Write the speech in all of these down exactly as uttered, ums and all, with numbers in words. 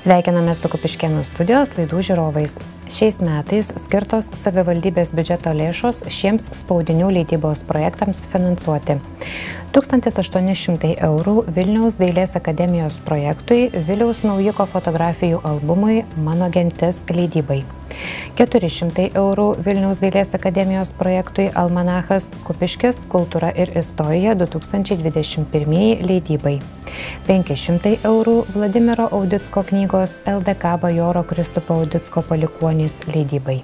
Sveikiname su Kupiškėnų studijos laidų žiūrovais. Šiais metais skirtos savivaldybės biudžeto lėšos šiems spaudinių leidybos projektams finansuoti. tūkstantis aštuoni šimtai eurų Vilniaus dailės akademijos projektui Viliaus Naujiko fotografijų albumui Mano gentis leidybai. keturi šimtai eurų Vilniaus dailės akademijos projektui Almanachas Kupiškis kultūra ir istorija du tūkstančiai dvidešimt pirmieji leidybai. penki šimtai eurų Vladimiro Audicko knygos L D K bajoro Kristupo Audicko palikuonys leidybai.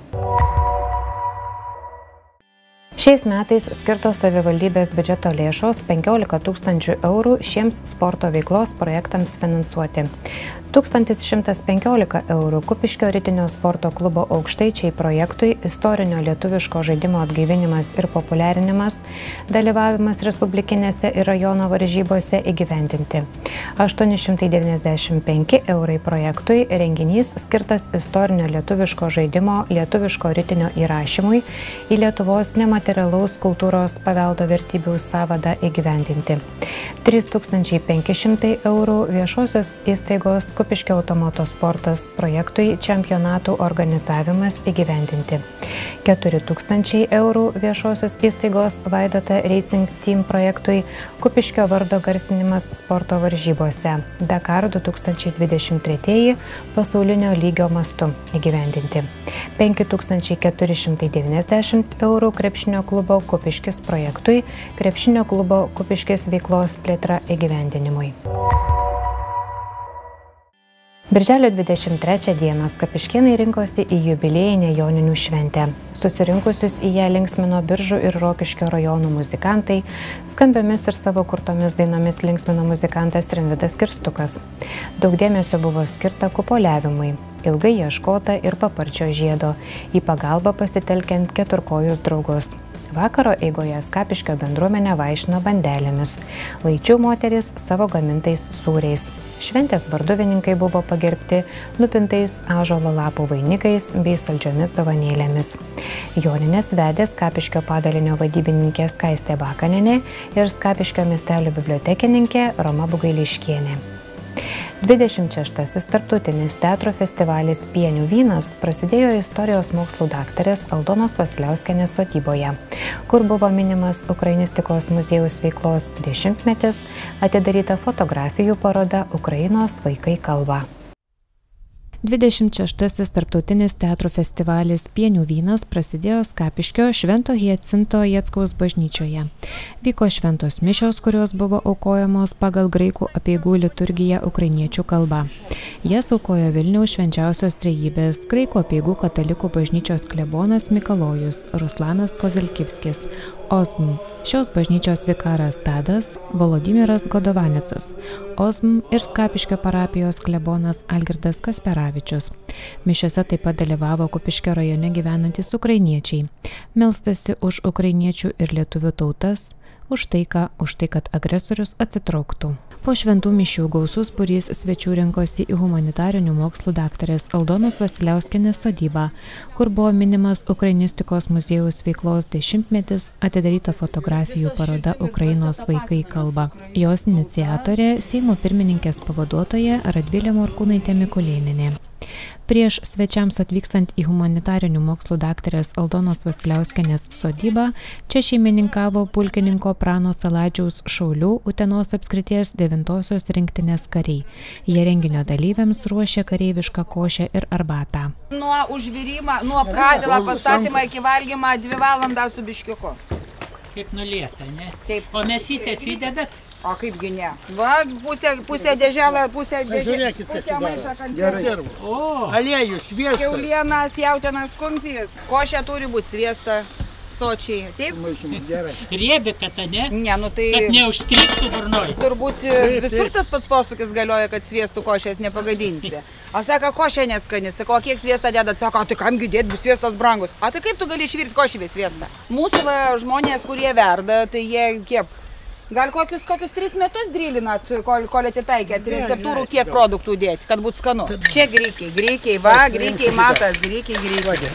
Šiais metais skirtos savivaldybės biudžeto lėšos penkiolika tūkstančių eurų šiems sporto veiklos projektams finansuoti. tūkstantis šimtas penkiolika eurų Kupiškio ritinio sporto klubo Aukštaičiai projektui istorinio lietuviško žaidimo atgaivinimas ir populiarinimas, dalyvavimas respublikinėse ir rajono varžybose įgyvendinti. aštuoni šimtai devyniasdešimt penki eurai projektui renginys skirtas istorinio lietuviško žaidimo lietuviško ritinio įrašymui į Lietuvos nematerialaus kultūros paveldo vertybių sąvadą įgyvendinti. trys tūkstančiai penki šimtai eurų viešosios įstaigos Kupiškio automoto sportas projektui čempionatų organizavimas įgyvendinti. keturi tūkstančiai eurų viešosios įstaigos Vaidota Racing Team projektui Kupiškio vardo garsinimas sporto varžybose Dakar du tūkstančiai dvidešimt treji pasaulinio lygio mastu įgyvendinti. penki tūkstančiai keturi šimtai devyniasdešimt eurų krepšinio klubo Kupiškis projektui krepšinio klubo Kupiškis veiklos plėtra įgyvendinimui. Birželio dvidešimt trečią dieną Skapiškėnai rinkosi į jubiliejinę Joninių šventę. Susirinkusius į ją linksmino Biržų ir Rokiškio rajonų muzikantai, skambiomis ir savo kurtomis dainomis linksmino muzikantas Rimvydas Kirstukas. Daug dėmesio buvo skirta kupoliavimui, ilgai ieškota ir paparčio žiedo, į pagalbą pasitelkiant keturkojus draugus. Vakaro eigoje Skapiškio bendruomenė vaišino bandelėmis, Laičių moteris savo gamintais sūriais. Šventės varduvininkai buvo pagerbti nupintais ąžuolo lapų vainikais bei saldžiomis dovanėlėmis. Jonines vedė Skapiškio padalinio vadybininkė Skaistė Bakanienė ir Skapiškio miestelio bibliotekininkė Roma Bugailiškienė. dvidešimt šeštasis tarptautinis teatro festivalis Pienių vynas prasidėjo istorijos mokslų daktarės Aldonos Vasiliauskienės sodyboje, kur buvo minimas Ukrainistikos muziejaus veiklos dešimtmetis, atidaryta fotografijų paroda Ukrainos vaikai kalba. dvidešimt šeštasis tarptautinis teatro festivalis Pienių vynas prasidėjo Skapiškio Švento Hiacinto Jackaus bažnyčioje. Vyko šventos mišios, kurios buvo aukojamos pagal graikų apeigų liturgiją ukrainiečių kalba. Jas aukojo Vilniaus švenčiausios trejybės graikų apeigų katalikų bažnyčios klebonas Mikalojus Ruslanas Kozalkivskis, Ozm, šios bažnyčios vikaras Tadas Volodimiras Godovanecas, Ozm ir Skapiškio parapijos klebonas Algirdas Kasperavičius. Mišiose taip pat dalyvavo Kupiškio rajone gyvenantys ukrainiečiai. Melstasi už ukrainiečių ir lietuvių tautas, už taiką, už tai, kad agresorius atsitrauktų. Po šventų mišių gausus būrys svečių rinkosi į humanitarinių mokslų daktarės Aldonos Vasiliauskienės sodybą, kur buvo minimas Ukrainistikos muziejaus veiklos dešimtmetis, atidaryta fotografijų paroda Ukrainos vaikai kalba. Jos iniciatorė Seimo pirmininkės pavaduotoja Radvilė Morkūnaitė Mikulėnienė. Prieš svečiams atvykstant į humanitarinių mokslų daktarės Aldonos Vasiliauskienės sodybą, čia šeimininkavo pulkininko Prano Saladžiaus šaulių Utenos apskrities devintosios rinktinės kariai. Jie renginio dalyviams ruošė kareivišką košę ir arbatą. Nuo užvirimą, nuo pradėlą pastatymą iki valgymą dvi valandas su biškiuku. Kaip nulieta, ne? Taip. O mėsytę atsidedat? O kaipgi ne. Va, pusė, pusė dėželą, pusė dėželą, pusė maišą kančiarų. O, aliejus, sviestas. Kiaulienas, jautienas, kumpis. Košė turi būti sviesta sočiai. Taip? Gerai. riebi kata, ne? Ne, nu tai... Kad neužstriktų burnoj. Turbūt visur tas pats posūkis galioja, kad sviestų košės nepagadinsi. O sako, košė neskanis. Sako, o kiek sviestą dedat? Sako, tai kamgi dėt, bus sviestas brangus. O tai kaip tu gali išvirti košį be sviestą? Mūsų va, žmonės, kurie verda, tai jie kiek... Gal kokius, kokius tris metus drilinat, kol, kol atitaikėt receptūrų, kiek produktų dėti, kad būtų skanu. Čia greikiai, greikiai, va, greikiai matas, greikiai, greikiai.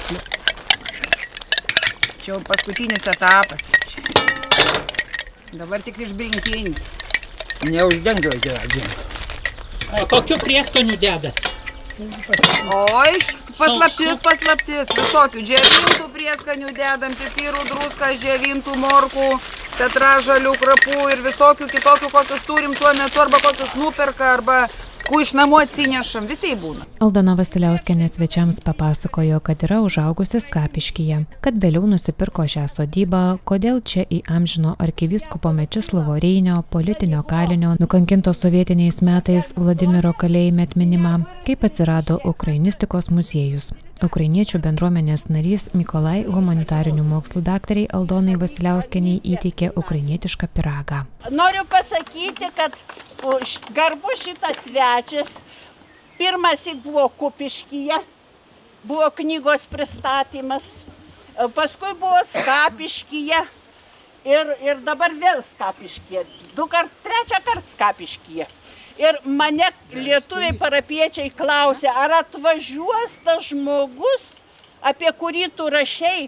Čia jau paskutinis etapas. Dabar tik išbrinkinti. Neuždengiu, O kokiu prieskoniu dedat? Oi, paslaptis, paslaptis, visokių džiovintų prieskanių dedam, pipirų, druską, džiovintų morkų, petražalių, krapų ir visokių kitokių, kokius turim tuo metu, arba kokius nuperka, arba ku iš namų atsinešam, visai būna. Aldona Vasiliauskienė svečiams papasakojo, kad yra užaugusi Skapiškyje, kad vėliau nusipirko šią sodybą, kodėl čia į amžino arkivyskupo Mečislovo Reinio, politinio kalinio, nukankinto sovietiniais metais Vladimiro kalėjime atminimą, kaip atsirado Ukrainistikos muziejus. Ukrainiečių bendruomenės narys Mykolai humanitarinių mokslų daktariai Aldonai Vasiliauskienei įteikė ukrainietišką pyragą. Noriu pasakyti, kad garbus šitas svečias pirmąsyk buvo Kupiškyje, buvo knygos pristatymas, paskui buvo Skapiškyje ir, ir dabar vėl Skapiškyje, du kart, trečią kartą Skapiškyje. Ir mane lietuviai parapiečiai klausė, ar atvažiuos tas žmogus, apie kurį tu rašei,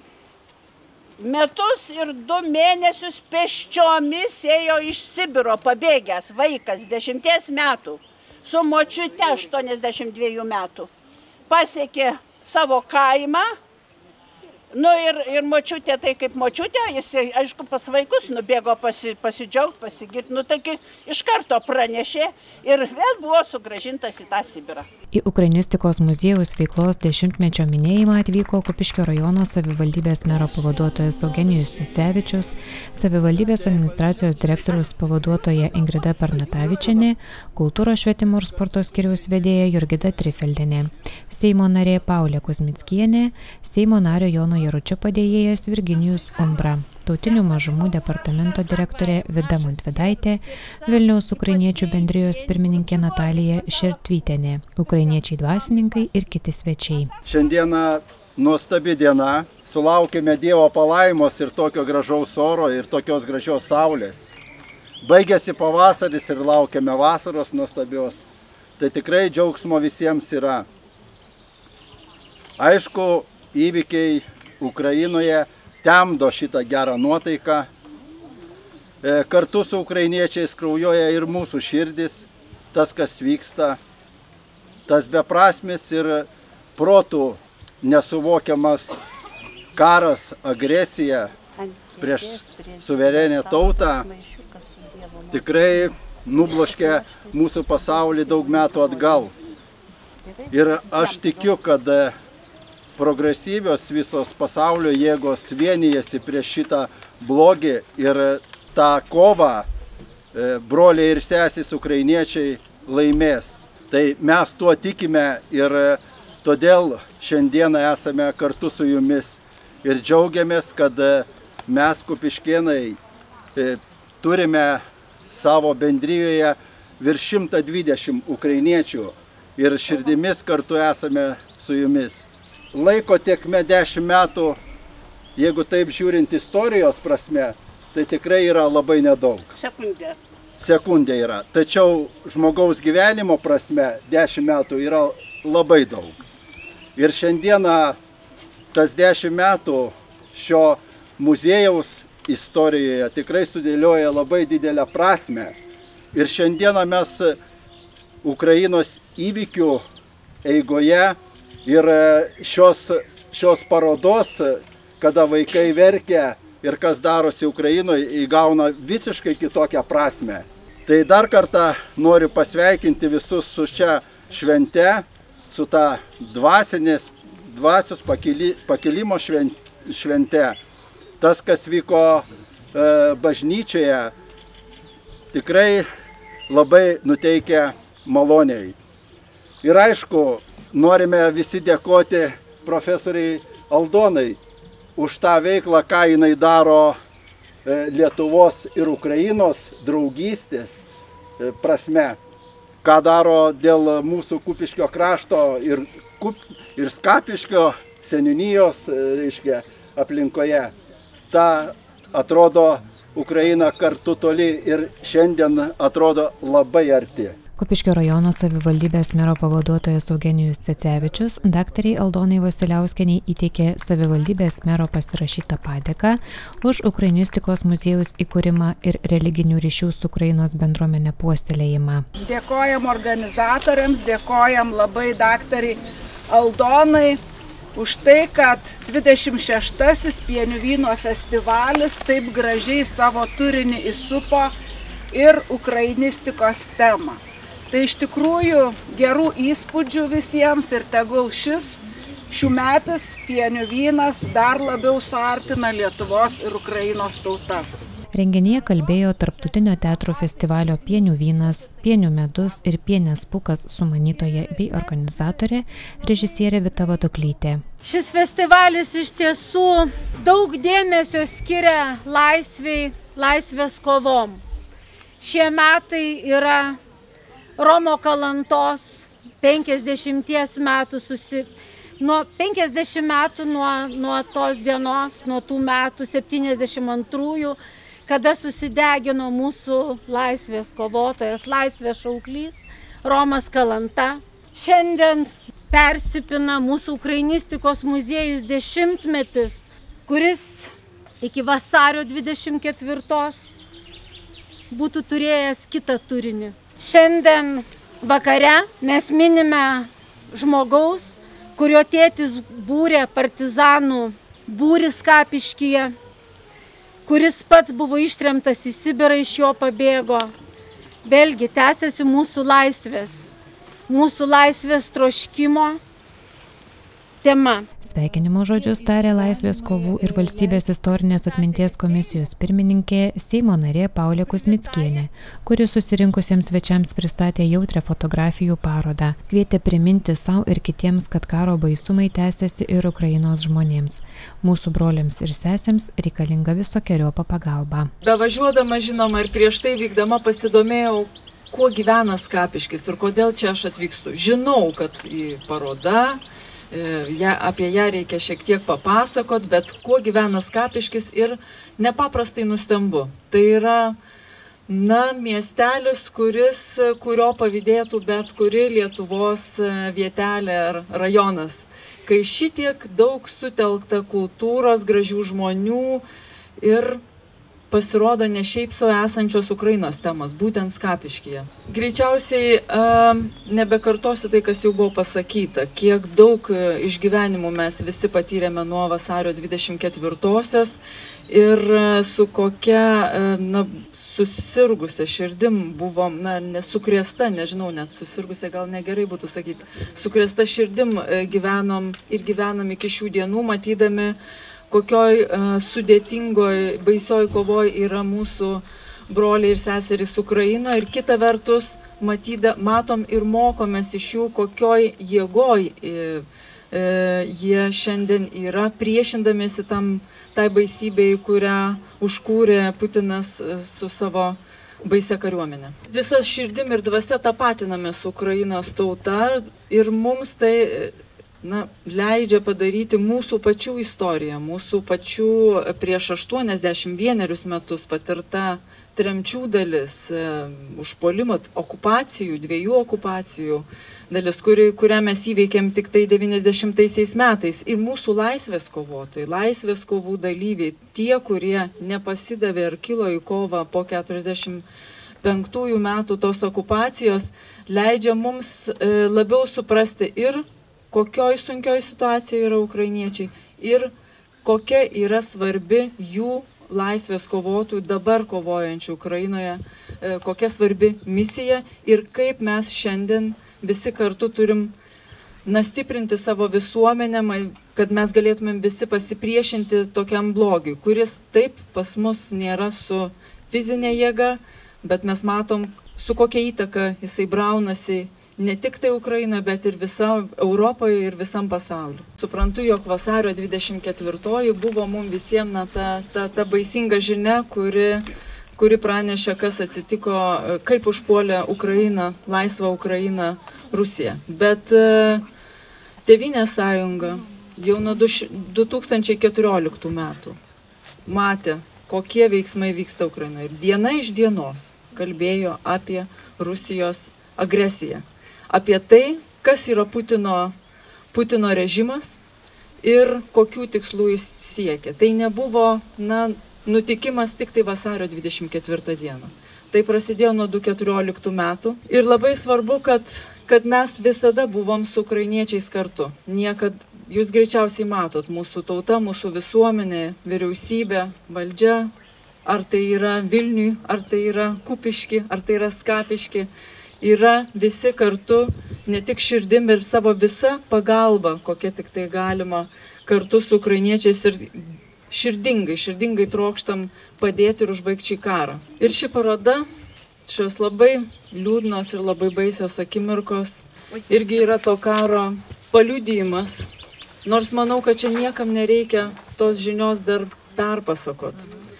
metus ir du mėnesius pėsčiomis ėjo iš Sibiro pabėgęs vaikas, dešimties metų, su močiute aštuoniasdešimt dviejų metų. Pasiekė savo kaimą, nu ir, ir močiutė, tai kaip močiutė, jis, aišku, pas vaikus nubėgo pasi, pasidžiaugti, pasigirti, nu taigi iš karto pranešė ir vėl buvo sugrąžintas į tą Sibirą. Į Ukrainistikos muziejaus veiklos dešimtmečio minėjimą atvyko Kupiškio rajono savivaldybės mero pavaduotojas Eugenijus Cicevičius, savivaldybės administracijos direktoriaus pavaduotoja Ingrida Pernatavičienė, kultūros švietimo ir sporto skyriaus vedėja Jurgita Trifeldienė, Seimo narė Paulė Kuzmickienė, Seimo nario Jono Jaručio padėjėjas Virginijus Umbra, tautinių mažumų departamento direktorė Vida Montvidaitė, Vilniaus ukrainiečių bendrijos pirmininkė Natalija Šertvytenė, ukrainiečiai dvasininkai ir kiti svečiai. Šiandieną nuostabi diena, sulaukėme Dievo palaimos ir tokio gražaus oro ir tokios gražios saulės. Baigėsi pavasaris ir laukiame vasaros nuostabios, tai tikrai džiaugsmo visiems yra. Aišku, įvykiai Ukrainoje temdo šitą gerą nuotaiką. Kartu su ukrainiečiais kraujuoja ir mūsų širdis, tas, kas vyksta, tas beprasmis ir protų nesuvokiamas karas, agresija prieš suverenę tautą tikrai nubloškė mūsų pasaulį daug metų atgal. Ir aš tikiu, kad progresyvios visos pasaulio jėgos vienijasi prieš šitą blogį ir tą kovą broliai ir sesės ukrainiečiai laimės. Tai mes tuo tikime ir todėl šiandieną esame kartu su jumis ir džiaugiamės, kad mes kupiškėnai turime savo bendrijoje virš šimtą dvidešimt ukrainiečių ir širdimis kartu esame su jumis. Laiko tiekme dešimt metų, jeigu taip žiūrint istorijos prasme, tai tikrai yra labai nedaug. Sekundė. Sekundė yra. Tačiau žmogaus gyvenimo prasme dešimt metų yra labai daug. Ir šiandieną tas dešimt metų šio muziejaus istorijoje tikrai sudėlioja labai didelę prasmę. Ir šiandieną mes Ukrainos įvykių eigoje ir šios, šios parodos, kada vaikai verkia ir kas darosi Ukrainoje, įgauna visiškai kitokią prasmę. Tai dar kartą noriu pasveikinti visus su šia švente, su ta dvasinės, dvasios pakili, pakilimo švente. Tas, kas vyko e, bažnyčioje, tikrai labai nuteikia maloniai. Ir aišku, norime visi dėkoti profesoriai Aldonai už tą veiklą, ką jinai daro Lietuvos ir Ukrainos draugystės prasme, ką daro dėl mūsų Kupiškio krašto ir, Kup, ir Skapiškio seniūnijos, reiškia, aplinkoje. Ta atrodo Ukraina kartu toli ir šiandien atrodo labai arti. Kupiškio rajono savivaldybės mero pavaduotojas Eugenijus Cecevičius daktariai Aldonai Vasiliauskienei įteikė savivaldybės mero pasirašytą padėką už Ukrainistikos muziejaus įkūrimą ir religinių ryšių su Ukrainos bendruomenė puoselėjimą. Dėkojam organizatoriams, dėkojam labai daktariai Aldonai už tai, kad dvidešimt šeštasis Pienių vyno festivalis taip gražiai savo turinį įsupo ir ukrainistikos temą. Tai iš tikrųjų gerų įspūdžių visiems ir tegul šis šių metais Pienių vynas dar labiau suartina Lietuvos ir Ukrainos tautas. Renginyje kalbėjo Tarptautinio teatro festivalio Pienių vynas, Pienių medus ir Pienės pūkas sumanytoja bei organizatorė režisierė Vita Vaduklytė. Šis festivalis iš tiesų daug dėmesio skiria laisviai, laisvės kovom. Šie metai yra Romo Kalantos penkiasdešimties metų susi... Nuo penkiasdešimt metų nuo, nuo tos dienos, nuo tų metų septyniasdešimt antrųjų, kada susidegino mūsų laisvės kovotojas, laisvės šauklys Romas Kalanta. Šiandien persipina mūsų Ukrainistikos muziejus dešimtmetis, kuris iki vasario dvidešimt ketvirtos būtų turėjęs kitą turinį. Šiandien vakare mes minime žmogaus, kurio tėtis būrė partizanų būris Kapiškyje, kuris pats buvo ištremtas į Sibirą, iš jo pabėgo. Vėlgi tęsiasi mūsų laisvės, mūsų laisvės troškimo tema. Sveikinimo žodžius tarė Laisvės kovų ir valstybės istorinės atminties komisijos pirmininkė Seimo narė Paulė Kuzmickienė, kuri susirinkusiems svečiams pristatė jautrią fotografijų parodą. Kvietė priminti savo ir kitiems, kad karo baisumai tęsiasi ir Ukrainos žmonėms. Mūsų broliams ir sesėms reikalinga visokeriopą pagalbą. Bevažiuodama, žinoma, ir prieš tai vykdama pasidomėjau, kuo gyvena Skapiškis ir kodėl čia aš atvykstu. Žinau, kad į parodą, Ja, apie ją reikia šiek tiek papasakot, bet kuo gyvena Skapiškis ir nepaprastai nustembu. Tai yra, na, miestelis, kuris, kurio pavydėtų bet kuri Lietuvos vietelė ar rajonas. Kai šitiek daug sutelkta kultūros, gražių žmonių ir pasirodo ne šiaip savo esančios Ukrainos temos, būtent Skapiškyje. Greičiausiai nebekartosiu tai, kas jau buvo pasakyta, kiek daug išgyvenimų mes visi patyrėme nuo vasario dvidešimt ketvirtosios ir su kokia na, susirgusia širdim buvom, na, nesukrėsta, nežinau, net susirgusia gal negerai būtų sakyti, sukrėsta širdim gyvenom ir gyvenam iki šių dienų, matydami, kokioj uh, sudėtingoj, baisioj kovoj yra mūsų broliai ir seserys Ukrainoje ir kita vertus matyda, matom ir mokomės iš jų, kokioj jėgoj e, e, jie šiandien yra, priešindamėsi tam tai baisybei, kurią užkūrė Putinas su savo baisia kariuomenė. Visas širdim ir dvasia tapatiname su Ukrainos tauta ir mums tai na, leidžia padaryti mūsų pačių istoriją, mūsų pačių prieš aštuoniasdešimt vienerius metus patirta tremčių dalis, užpuolimo, okupacijų, dviejų okupacijų dalis, kuri, kurią mes įveikėm tik tai devyniasdešimtaisiais metais. Ir mūsų laisvės kovotojai, laisvės kovų dalyviai, tie, kurie nepasidavė ir kilo į kovą po keturiasdešimt penktųjų metų tos okupacijos, leidžia mums labiau suprasti ir kokioj sunkioj situacijoje yra ukrainiečiai ir kokia yra svarbi jų laisvės kovotojų, dabar kovojančių Ukrainoje, kokia svarbi misija ir kaip mes šiandien visi kartu turim na, stiprinti savo visuomenę, kad mes galėtumėm visi pasipriešinti tokiam blogiui, kuris taip pas mus nėra su fizinė jėga, bet mes matom, su kokia įtaka jisai braunasi ne tik tai Ukrainoje, bet ir visa Europoje ir visam pasauliu. Suprantu, jog vasario dvidešimt ketvirtoji buvo mums visiems na, ta, ta, ta baisinga žinia, kuri, kuri pranešė, kas atsitiko, kaip užpuolė Ukrainą, laisvą Ukrainą, Rusiją. Bet Tėvynės sąjunga jau nuo du tūkstančiai keturioliktų metų matė, kokie veiksmai vyksta Ukrainoje. Ir diena iš dienos kalbėjo apie Rusijos agresiją, apie tai, kas yra Putino, Putino režimas ir kokių tikslų jis siekia. Tai nebuvo na, nutikimas tik tai vasario dvidešimt ketvirtą dieną. Tai prasidėjo nuo du tūkstančiai keturioliktų metų ir labai svarbu, kad, kad mes visada buvom su ukrainiečiais kartu. Niekad, jūs greičiausiai matot, mūsų tauta, mūsų visuomenė, vyriausybė, valdžia, ar tai yra Vilniui, ar tai yra Kupiški, ar tai yra Skapiški, yra visi kartu, ne tik širdim ir savo visa pagalba, kokia tik tai galima, kartu su ukrainiečiais ir širdingai, širdingai trokštam padėti ir užbaigti šį karą. Ir ši paroda, šios labai liūdnos ir labai baisios akimirkos, irgi yra to karo paliudijimas. Nors manau, kad čia niekam nereikia tos žinios dar perpasakot.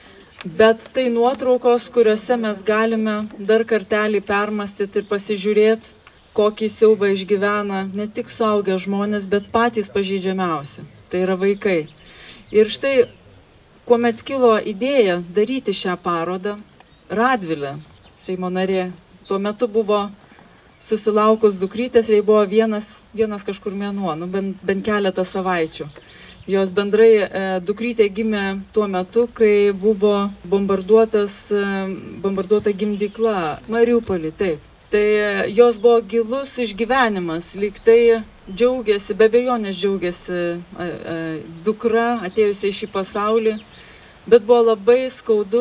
Bet tai nuotraukos, kuriuose mes galime dar kartelį permastyti ir pasižiūrėti, kokį siaubą išgyvena ne tik suaugę žmonės, bet patys pažeidžiamiausi. Tai yra vaikai. Ir štai, kuomet kilo idėja daryti šią parodą, Radvilė, Seimo narė, tuo metu buvo susilaukus dukrytės, jai buvo vienas, vienas kažkur mėnuo, nu, bent, bent keletą savaičių. Jos bendrai e, dukrytė gimė tuo metu, kai buvo bombarduotas, e, bombarduota gimdykla Mariupolį, taip. Tai e, jos buvo gilus išgyvenimas, lyg tai džiaugiasi, be abejonės džiaugiasi e, e, dukra atėjusi į šį pasaulį, bet buvo labai skaudu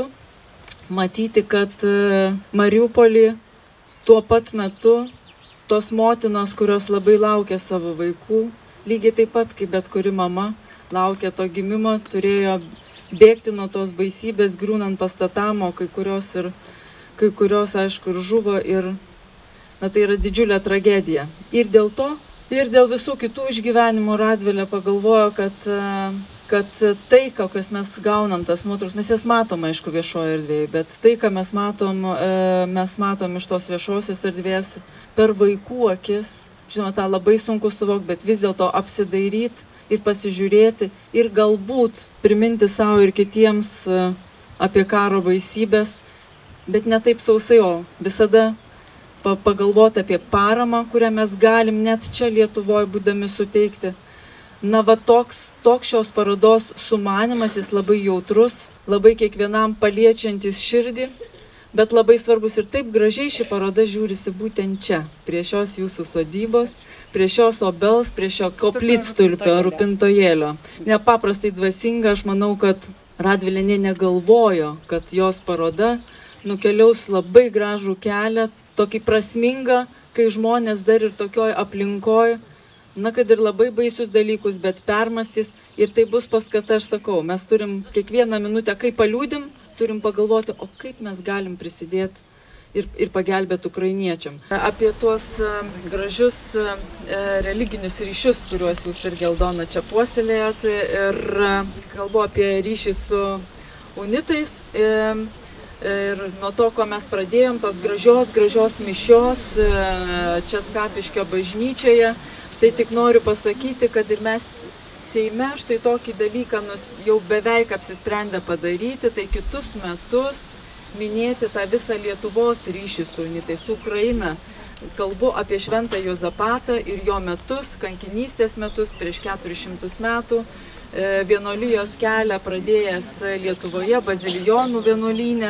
matyti, kad e, Mariupolį tuo pat metu tos motinos, kurios labai laukia savo vaikų, lygiai taip pat kaip bet kuri mama, laukia to gimimo, turėjo bėgti nuo tos baisybės, griūnant pastatam, o kai kurios, ir, kai kurios aišku, ir žuvo ir na, tai yra didžiulė tragedija. Ir dėl to, ir dėl visų kitų išgyvenimų Radvilė pagalvojo, kad, kad tai, kokias mes gaunam tas nuotraukas, mes jas matom, aišku, viešoje erdvėje, bet tai, ką mes matom, mes matom iš tos viešosios erdvės per vaikų akis, žinoma, tą labai sunku suvokti, bet vis dėlto apsidairyti ir pasižiūrėti ir galbūt priminti savo ir kitiems apie karo baisybės, bet ne taip sausai, o visada pagalvoti apie paramą, kurią mes galim net čia Lietuvoje būdami suteikti. Na, va toks, toks šios parodos sumanimas, jis labai jautrus, labai kiekvienam paliečiantis širdį, bet labai svarbus ir taip gražiai ši paroda žiūrisi būtent čia, prie šios jūsų sodybos, prie šios obels, prie šio koplytstulpio, rūpintojėlio. Nepaprastai dvasinga, aš manau, kad Radvilė nė negalvojo, kad jos paroda nukeliaus labai gražų kelią, tokį prasmingą, kai žmonės dar ir tokioj aplinkoj, na, kad ir labai baisius dalykus, bet permastys ir tai bus paskata, aš sakau, mes turim kiekvieną minutę, kai paliūdim, turim pagalvoti, o kaip mes galim prisidėti ir, ir pagelbėti ukrainiečiam. Apie tuos gražius religinius ryšius, kuriuos jūs ir Aldona čia puoselėjat, ir kalbu apie ryšį su unitais. Ir nuo to, ko mes pradėjom, tos gražios, gražios mišios čia Skapiškio bažnyčioje, tai tik noriu pasakyti, kad ir mes Seime štai tokį dalyką jau beveik apsisprendę padaryti, tai kitus metus minėti tą visą Lietuvos ryšį su unitais, su Ukraina. Kalbu apie Šventą Juozapatą ir jo metus, kankinystės metus prieš keturis šimtus metų, vienuolijos kelią pradėjęs Lietuvoje, Bazilijonų vienuolyne.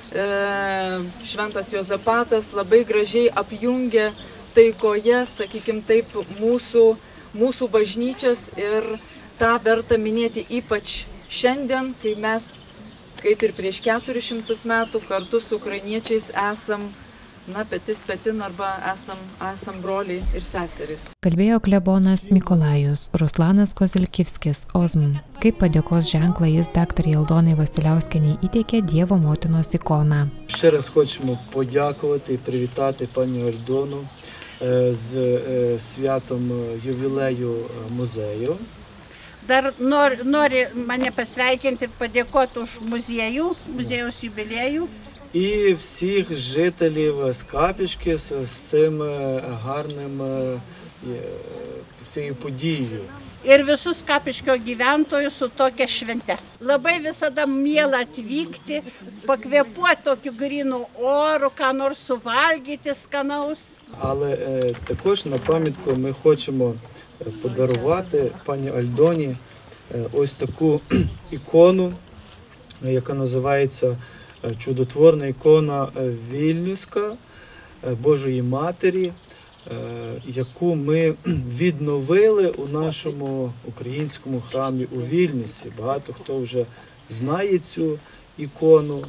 Šventas Juozapatas labai gražiai apjungė taikoje, sakykime taip, mūsų, mūsų bažnyčias ir tą verta minėti ypač šiandien, kai mes, kaip ir prieš keturis šimtus metų, kartu su ukrainiečiais esam, na, petis petin arba esam, esam broliai ir seserys. Kalbėjo klebonas Mikolajus Ruslanas Kozilkivskis, Ozm. Kaip padėkos ženklą jis daktarei Aldonai Vasiliauskienei įteikė Dievo motinos ikoną. Ще раз хочемо подякувати і привітати пані Альдону з святом ювілею музею. Dar nori, nori mane pasveikinti ir padėkoti už muziejų, muziejaus jubiliejų. І всіх жителів Скапішки з цим гарним, цією подією. ir visus Kapiškio gyventojus su tokia švente. Labai visada miela atvykti, pakvėpuoti tokiu grynu oru, ką nors suvalgyti сканаус. Але е, також на пам'ятку ми хочемо подарувати пані Альдоні е, ось таку ікону, яка називається чудотворна ікона Вільнюська Божої Матері, яку ми відновили у нашому українському храмі у Вільнюсі. Багато хто вже знає цю ікону.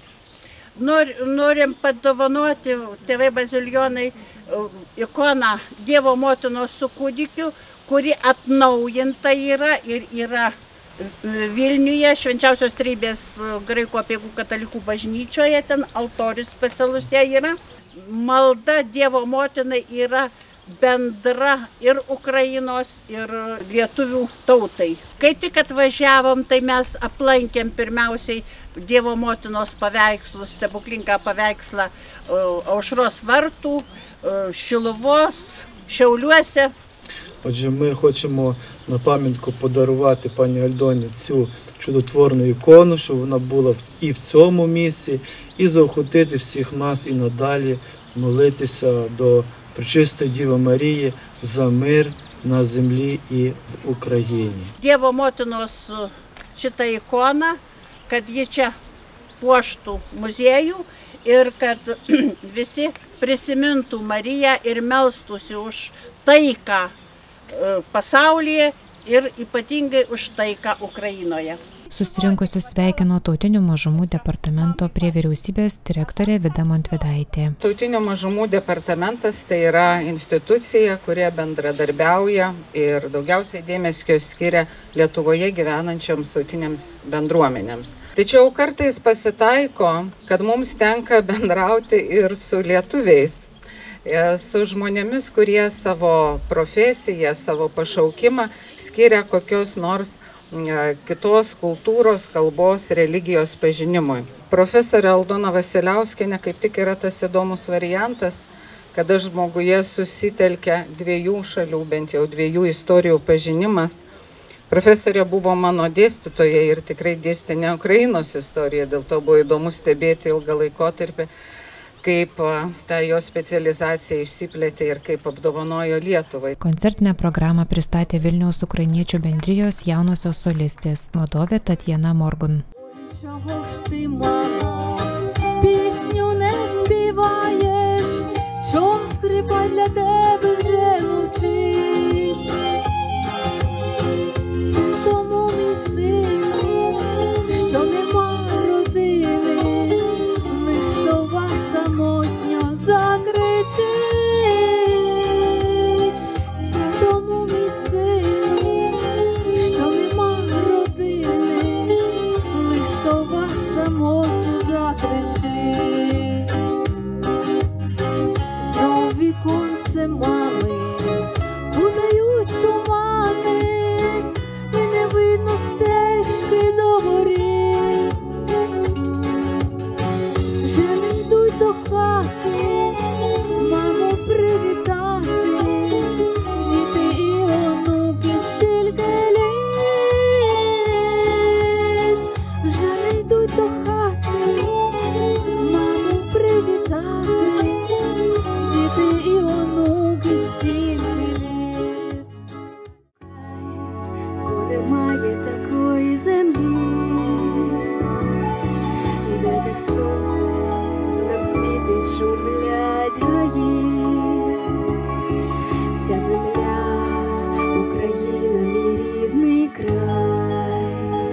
Norim padovanoti tėvai bazilijonai ikoną Dievo motinos su kūdikiu, kuri atnaujinta yra ir yra Vilniuje, Švenčiausios Trejybės graikų apeigų katalikų bažnyčioje, ten altorius specialus jai yra. Malda Dievo motinai yra bendra ir Ukrainos, ir lietuvių tautai. Kai tik atvažiavom, tai mes aplankėm pirmiausiai Dievo motinos paveikslus, stebuklingą paveikslą Aušros vartų, Šiluvos, Šiauliuose. Отже, ми хочемо на пам'ятку подарувати пані Альдоні цю чудотворну ікону, щоб вона була і в цьому місці, і заохотити всіх нас і надалі молитися до Пречистої Діви Марії за мир на землі і в Україні. Dievo motinos šitą ikoną, kad ji čia puoštų muziejų ir kad visi prisimintų Mariją ir melstųsi už taiką pasaulyje ir ypatingai už taiką Ukrainoje. Susirinkusius sveikino Tautinių mažumų departamento prie vyriausybės direktorė Vida Montvydaitė. Tautinių mažumų departamentas tai yra institucija, kurie bendradarbiauja ir daugiausiai dėmesio skiria Lietuvoje gyvenančioms tautinėms bendruomenėms. Tačiau kartais pasitaiko, kad mums tenka bendrauti ir su lietuviais, su žmonėmis, kurie savo profesiją, savo pašaukimą skiria kokios nors kitos kultūros, kalbos, religijos pažinimui. Profesorė Aldona Vasiliauskienė kaip tik yra tas įdomus variantas, kada žmoguje susitelkia dviejų šalių, bent jau dviejų istorijų pažinimas. Profesorė buvo mano dėstytoja ir tikrai dėstė ne Ukrainos istoriją, dėl to buvo įdomu stebėti ilgą laikotarpį, kaip ta jo specializacija išsiplėtė ir kaip apdovanojo Lietuvai. Koncertinę programą pristatė Vilniaus ukrainiečių bendrijos jaunosios solistės vadovė Tatjana Morgun. Чого ж ти, мамо, пісню не співаєш, чом скрипа для тебе вже мовчить? Це тому, мій сину, що нема родини, лиш сова самотньо закричить. Це тому, мій сину, що нема родини, лиш сова самотньо закричить. Знов віконце мами кутають тумани, і не видно стежки до воріт. Вже не йдуть до хати, маму привітати, діти і онуки стільки літ. Вже не йдуть до хати, маму привітати, діти і онуки стільки літ. Бо немає такої землі, де так сонце нам світить, шумлять гаї. Ця земля, Україна, мій рідний край.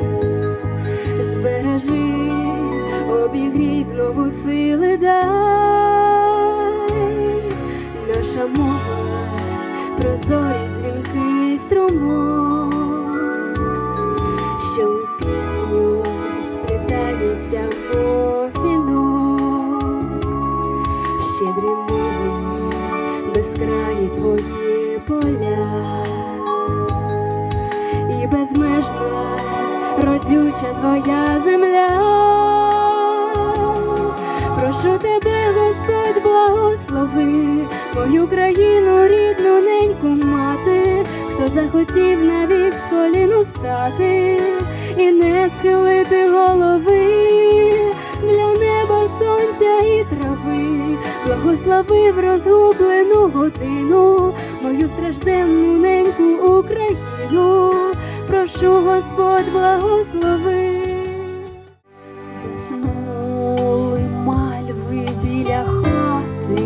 Збережи, обігрій, знову сили дай. Наша мова, прозорий, дзвінкий струмок, що у пісню сплітається мов вінок. Щедрі ниви, безкраї твої поля, і безмежна, родюча твоя земля. Прошу тебе, Господь, благослови мою країну, рідну неньку мати, хто захотів навік з колін устати і не схилити голови, для неба, сонця і трави благословив розгублену годину, мою стражденну неньку Україну, прошу, Господь, благослови. Заснули мальви біля хати,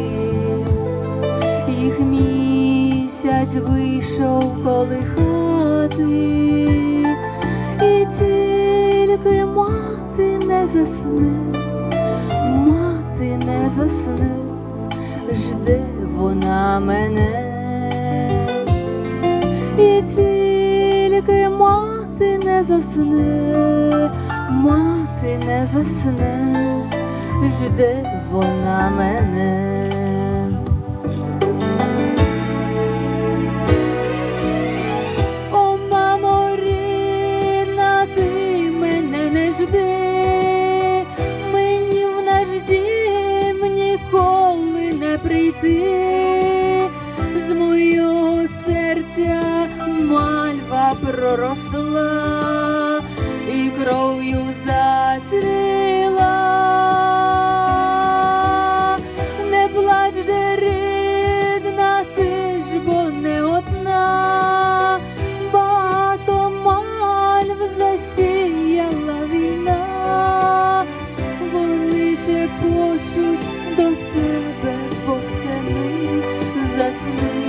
їх місяць вийшов колихати, і тільки мати не засне, мати не засне, жде вона мене, і тільки мати не засне, мати не засне, жде вона мене. О, мамо рідна, ти мене не жди, мені в наш дім ніколи не прийти, з мого серця мальва проросла і кров'ю зацвіла. Не плач же, рідна, ти ж бо не одна, багато мальв засіяла війна, вони шепочуть до тебе восени, засни,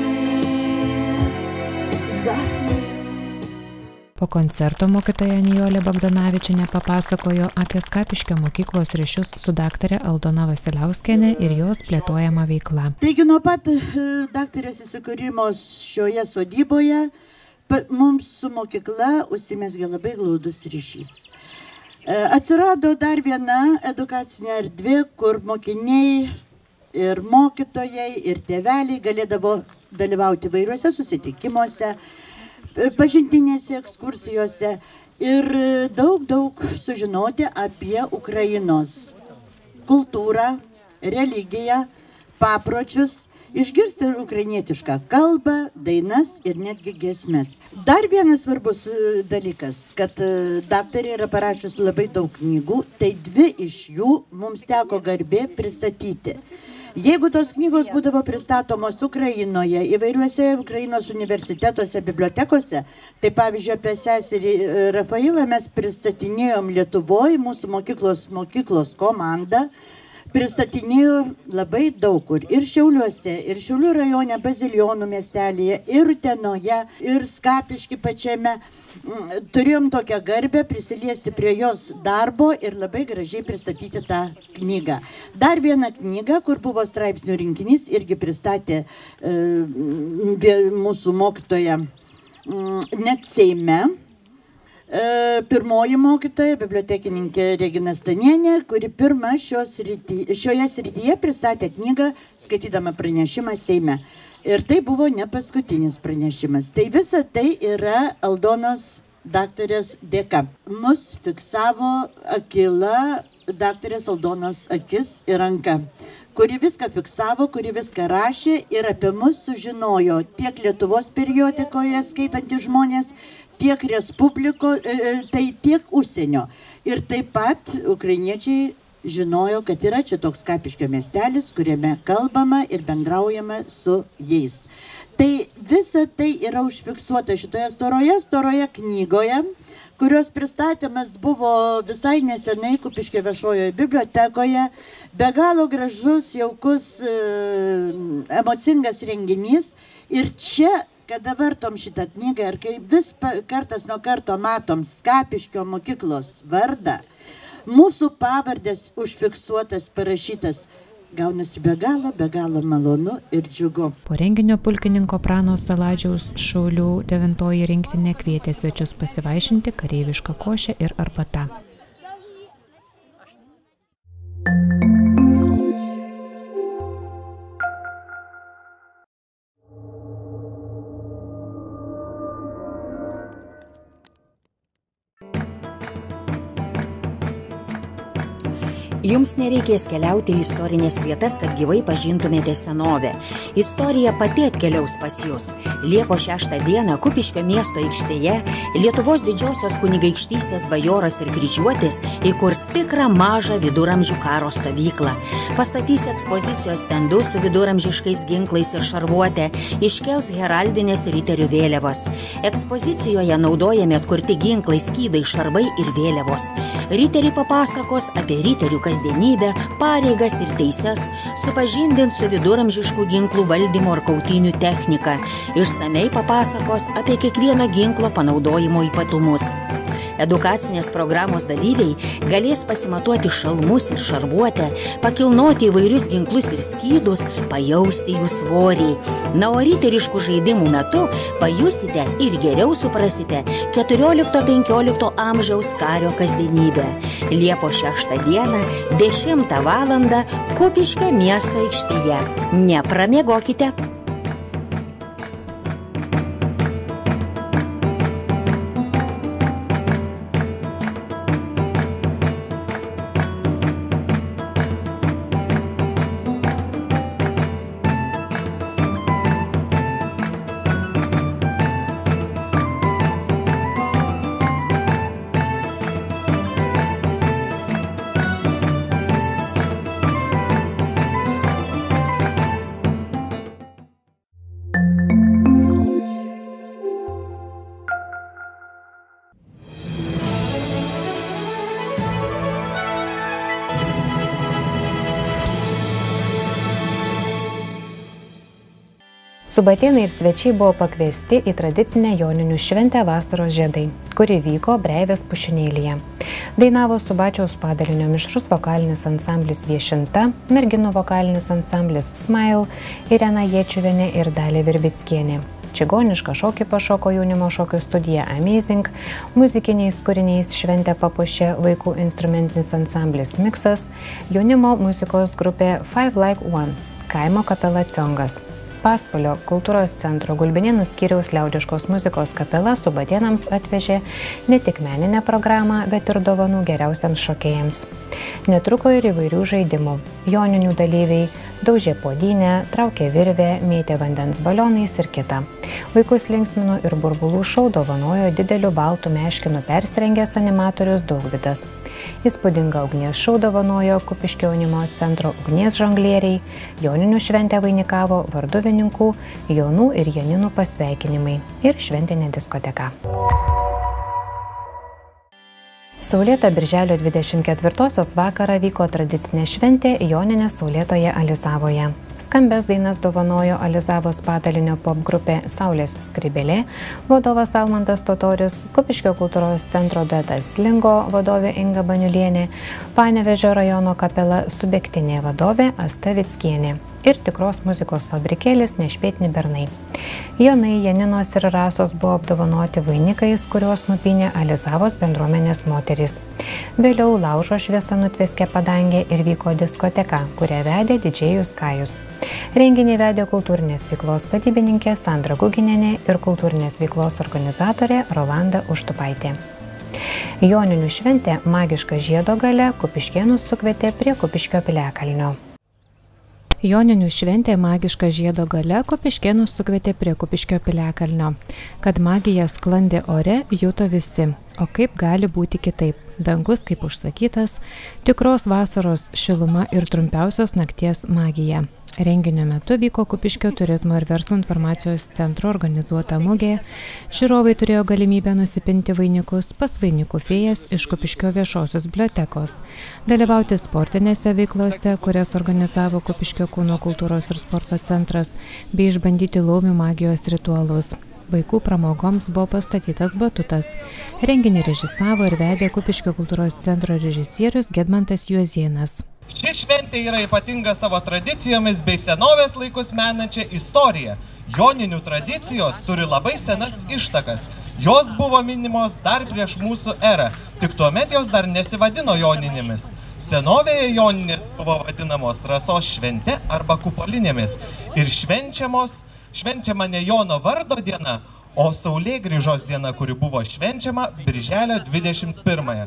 засни. Po koncerto mokytoja Nijolė Bagdonavičienė papasakojo apie Skapiškio mokyklos ryšius su daktare Aldona Vasiliauskienė ir jos plėtojama veikla. Taigi nuo pat daktarės įsikūrimo šioje sodyboje mums su mokykla užsimezgė labai glaudus ryšys. Atsirado dar viena edukacinė erdvė, kur mokiniai ir mokytojai ir tėveliai galėdavo dalyvauti vairiuose susitikimuose, pažintinėse ekskursijose ir daug, daug sužinoti apie Ukrainos kultūrą, religiją, papročius, išgirsti ukrainietišką kalbą, dainas ir netgi giesmes. Dar vienas svarbus dalykas, kad daktarė yra parašius labai daug knygų, tai dvi iš jų mums teko garbė pristatyti. Jeigu tos knygos būdavo pristatomos Ukrainoje, įvairiuose Ukrainos universitetuose, bibliotekose, tai pavyzdžiui apie seserį Rafailą mes pristatinėjom Lietuvoje, mūsų mokyklos, mokyklos komanda pristatinėjo labai daug kur. Ir Šiauliuose, ir Šiaulių rajone, Bazilijonų miestelėje, ir Utenoje, ir Skapišky pačiame. Turėjom tokią garbę prisiliesti prie jos darbo ir labai gražiai pristatyti tą knygą. Dar viena knyga, kur buvo straipsnių rinkinys, irgi pristatė e, mūsų mokytoja net Seime. E, pirmoji mokytoja, bibliotekininkė Regina Stanienė, kuri pirma srity, šioje srityje pristatė knygą, skaitydama pranešimą Seime. Ir tai buvo ne paskutinis pranešimas. Tai visa tai yra Aldonos daktarės dėka. Mus fiksavo akila daktarės Aldonos akis ir ranka, kuri viską fiksavo, kuri viską rašė ir apie mus sužinojo tiek Lietuvos periodikoje skaitantys žmonės, tiek Respubliko, tai tiek užsienio. Ir taip pat ukrainiečiai žinojo, kad yra čia toks Skapiškio miestelis, kuriame kalbama ir bendraujama su jais. Tai visa tai yra užfiksuota šitoje storoje, storoje knygoje, kurios pristatymas buvo visai nesenai Kupiškio viešojoje bibliotekoje. Be galo gražus, jaukus, emocingas renginys. Ir čia, kada vartom šitą knygą ir kai vis kartas nuo karto matom Skapiškio mokyklos vardą, mūsų pavardės užfiksuotas, parašytas, gaunasi be galo, be galo malonu ir džiugu. Po renginio pulkininko Prano Saladžiaus Šaulių devintoji rinktinė kvietė svečius pasivaišinti kareivišką košę ir arbatą. Jums nereikės keliauti į istorinės vietas, kad gyvai pažintumėte senovę. Istorija pati atkeliaus pas jūs. Liepos šeštą dieną Kupiškio miesto aikštėje Lietuvos didžiosios kunigaikštystės bajoras ir kryžiuotis įkurs tikrą mažą viduramžių karo stovyklą. Pastatys ekspozicijos stendus su viduramžiškais ginklais ir šarvuotė, iškels heraldinės riterių vėliavos. Ekspozicijoje naudojami atkurti ginklai, skydai, šarvai ir vėliavos. Riteriai papasakos apie riterių kasdienybę, pareigas ir teises, supažindins su viduramžiškų ginklų valdymo ar kautynių technika, išsamei papasakos apie kiekvieno ginklo panaudojimo ypatumus. Edukacinės programos dalyviai galės pasimatuoti šalmus ir šarvuotę, pakilnoti įvairius ginklus ir skydus, pajausti jų svorį. Na, o riteriškų žaidimų metu pajusite ir geriau suprasite keturiolikto penkiolikto amžiaus kario kasdienybę. Liepos šeštą dieną, dešimtą valandą Kupiškio miesto aikštėje. Nepramiegokite! Subatėnai ir svečiai buvo pakviesti į tradicinę joninių šventę Vasaros žiedai, kuri vyko Breivės pušynėlyje. Dainavo Subačiaus padalinio mišrus vokalinis ansamblis Viešinta, merginų vokalinis ansamblis Smile, Irena Jėčiuvienė ir Dalė Virbickienė. Čigonišką šokį pašoko jaunimo šokio studija Amazing, muzikiniais kūriniais šventę papuošė vaikų instrumentinis ansamblis Miksas, jaunimo muzikos grupė Five Like One, kaimo kapela Ciongas. Pasvalio kultūros centro Gulbinėnų skyriaus liaudiškos muzikos kapela Subatėnams atvežė ne tik meninę programą, bet ir dovanų geriausiams šokėjams. Netruko ir įvairių žaidimų. Joninių dalyviai daužė puodynę, traukė virvę, mėtė vandens balionais ir kita. Vaikus linksmino ir burbulų šou dovanojo dideliu baltų meškinu persirengęs animatorius Daugvydas. Įspūdingą ugnies šou dovanojo Kupiškio jaunimo centro ugnies žonglieriai, joninių šventę vainikavo varduvininkų, Jonų ir Janinų pasveikinimai ir šventinė diskoteka. Saulėtą birželio dvidešimt ketvirtosios vakarą vyko tradicinė šventė Joninės Saulėtoje Alizavoje. Skambės dainas dovanojo Alizavos padalinio pop grupė Saulės skribelė, vadovas Almantas Totorius, Kupiškio kultūros centro duetas Slingo vadovė Inga Baniulienė, Panevėžio rajono kapela Subektinė vadovė Asta Vickienė ir tikros muzikos fabrikėlis Nešpėtni bernai. Jonai, Janinos ir Rasos buvo apdovanoti vainikais, kuriuos nupynė Alizavos bendruomenės moterys. Vėliau laužo šviesa nutveskė padangę ir vyko diskoteka, kurią vedė didžėjus Kajus. Renginį vedė kultūrinės veiklos vadybininkė Sandra Guginenė ir kultūrinės veiklos organizatorė Rolanda Užtupaitė. Joninių šventė magiška žiedo gale Kupiškėnus sukvietė prie Kupiškio piliakalnio. Joninių šventė magiška žiedo gale Kupiškėnus sukvietė prie Kupiškio piliakalnio. Kad magija sklandė ore, juto visi. O kaip gali būti kitaip? Dangus kaip užsakytas, tikros vasaros šiluma ir trumpiausios nakties magija. Renginio metu vyko Kupiškio turizmo ir verslo informacijos centro organizuota mugė. Žiūrovai turėjo galimybę nusipinti vainikus pas vainikų fėjas iš Kupiškio viešosios bibliotekos, dalyvauti sportinėse veiklose, kurias organizavo Kupiškio kūno kultūros ir sporto centras, bei išbandyti laumių magijos ritualus. Vaikų pramogoms buvo pastatytas batutas. Renginį režisavo ir vedė Kupiškio kultūros centro režisierius Gedmantas Juozėnas. Ši šventė yra ypatinga savo tradicijomis bei senovės laikus menančia istorija. Joninių tradicijos turi labai senas ištakas. Jos buvo minimos dar prieš mūsų erą, tik tuomet jos dar nesivadino joninėmis. Senovėje joninės buvo vadinamos Rasos švente arba kupolinėmis ir švenčiamos, švenčiama ne Jono vardo diena, o Saulėgrįžos diena, kuri buvo švenčiama birželio dvidešimt pirmąją.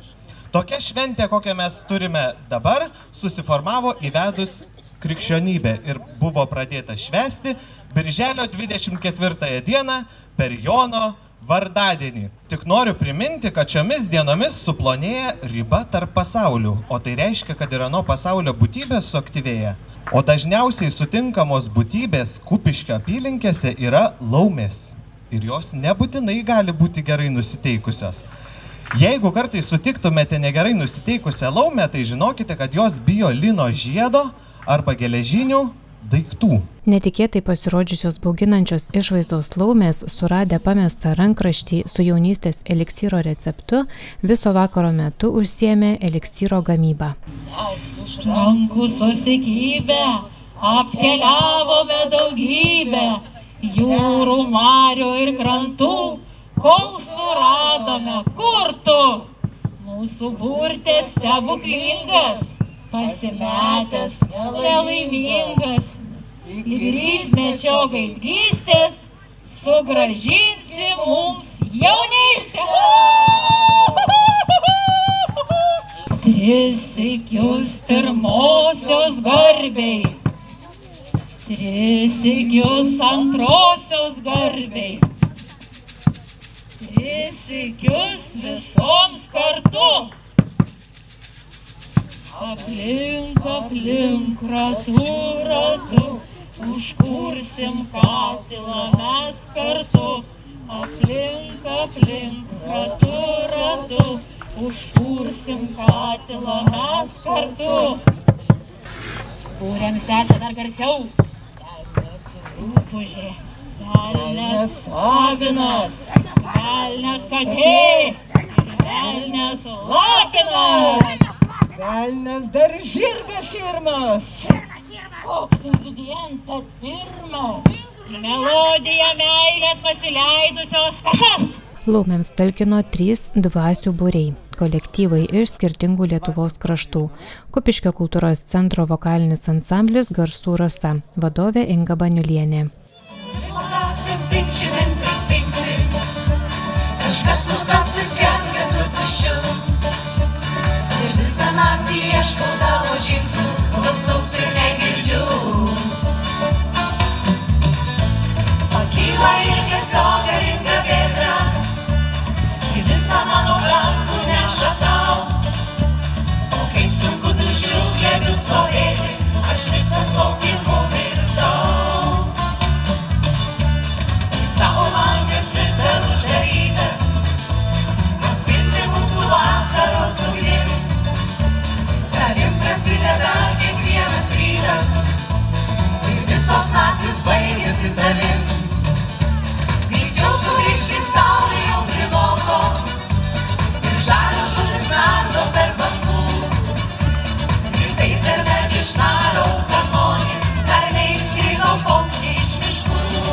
Tokia šventė, kokią mes turime dabar, susiformavo įvedus krikščionybę ir buvo pradėta švęsti birželio dvidešimt ketvirtąją dieną per Jono vardadienį. Tik noriu priminti, kad šiomis dienomis suplonėja riba tarp pasaulių, o tai reiškia, kad ir ano pasaulio būtybės suaktyvėja. O dažniausiai sutinkamos būtybės Kupiškio apylinkėse yra laumės. Ir jos nebūtinai gali būti gerai nusiteikusios. Jeigu kartais sutiktumėte negerai nusiteikusią laumę, tai žinokite, kad jos bijo lino žiedo arba geležinių daiktų. Netikėtai pasirodžiusios bauginančios išvaizdos laumės, suradę pamestą rankraštį su jaunystės eliksyro receptu, viso vakaro metu užsiėmė eliksyro gamybą. Mes už rankų susikybę, apkeliavome daugybę jūrų, marių ir krantų, kol suradome, kur tu? Mūsų burtės stebuklingas, pasimetęs, nelaimingas, į rytmečio gaidgystės sugrąžinsi mums jaunystę. Tris sykius pirmosios garbei, tris sykius antrosios garbei, tris sykius visoms kartu. Aplink, aplink, ratu, ratu, užkursim katilą mes kartu. Aplink, aplink, ratu, ratu, užkursim katilą mes kartu. Kūrėm sesę dar garsiau. Rūpužė, velnės avinas, velnės katė, velnės lapinas. Velnės dar žirgas širmas. Širmas, širmas. Koks ingredientas pirmas. Melodija meilės pasileidusios kasas. Laumėms talkino trys dvasių būriai, kolektyvai iš skirtingų Lietuvos kraštų. Kupiškio kultūros centro vokalinis ansamblis Garsų rasa, vadovė Inga Baniulienė. Kažkas nutapsis jatketu tuščiu. Aš visą naktį ieškau tavo žingsnių, klausaus ir negirdžiu. Pakyla ilgesio galinga vėtra, į visą mano brangų neša tau. O kaip sunku tuščiu glėbiu stovėti, aš visas laukimu virtau. Tavo langas vis dar uždarytas, atspindi mūsų vasaros ugnim. Tavim prasideda kiekvienas rytas ir visos naktis baigėsi tavim. Greičiau sugrįžti saulė jau priloko ir žalios žuvis nardo tarp bangų. Rytais dar medžiai šnaro kanonį, dar neįskrido paukščiai iš miškų.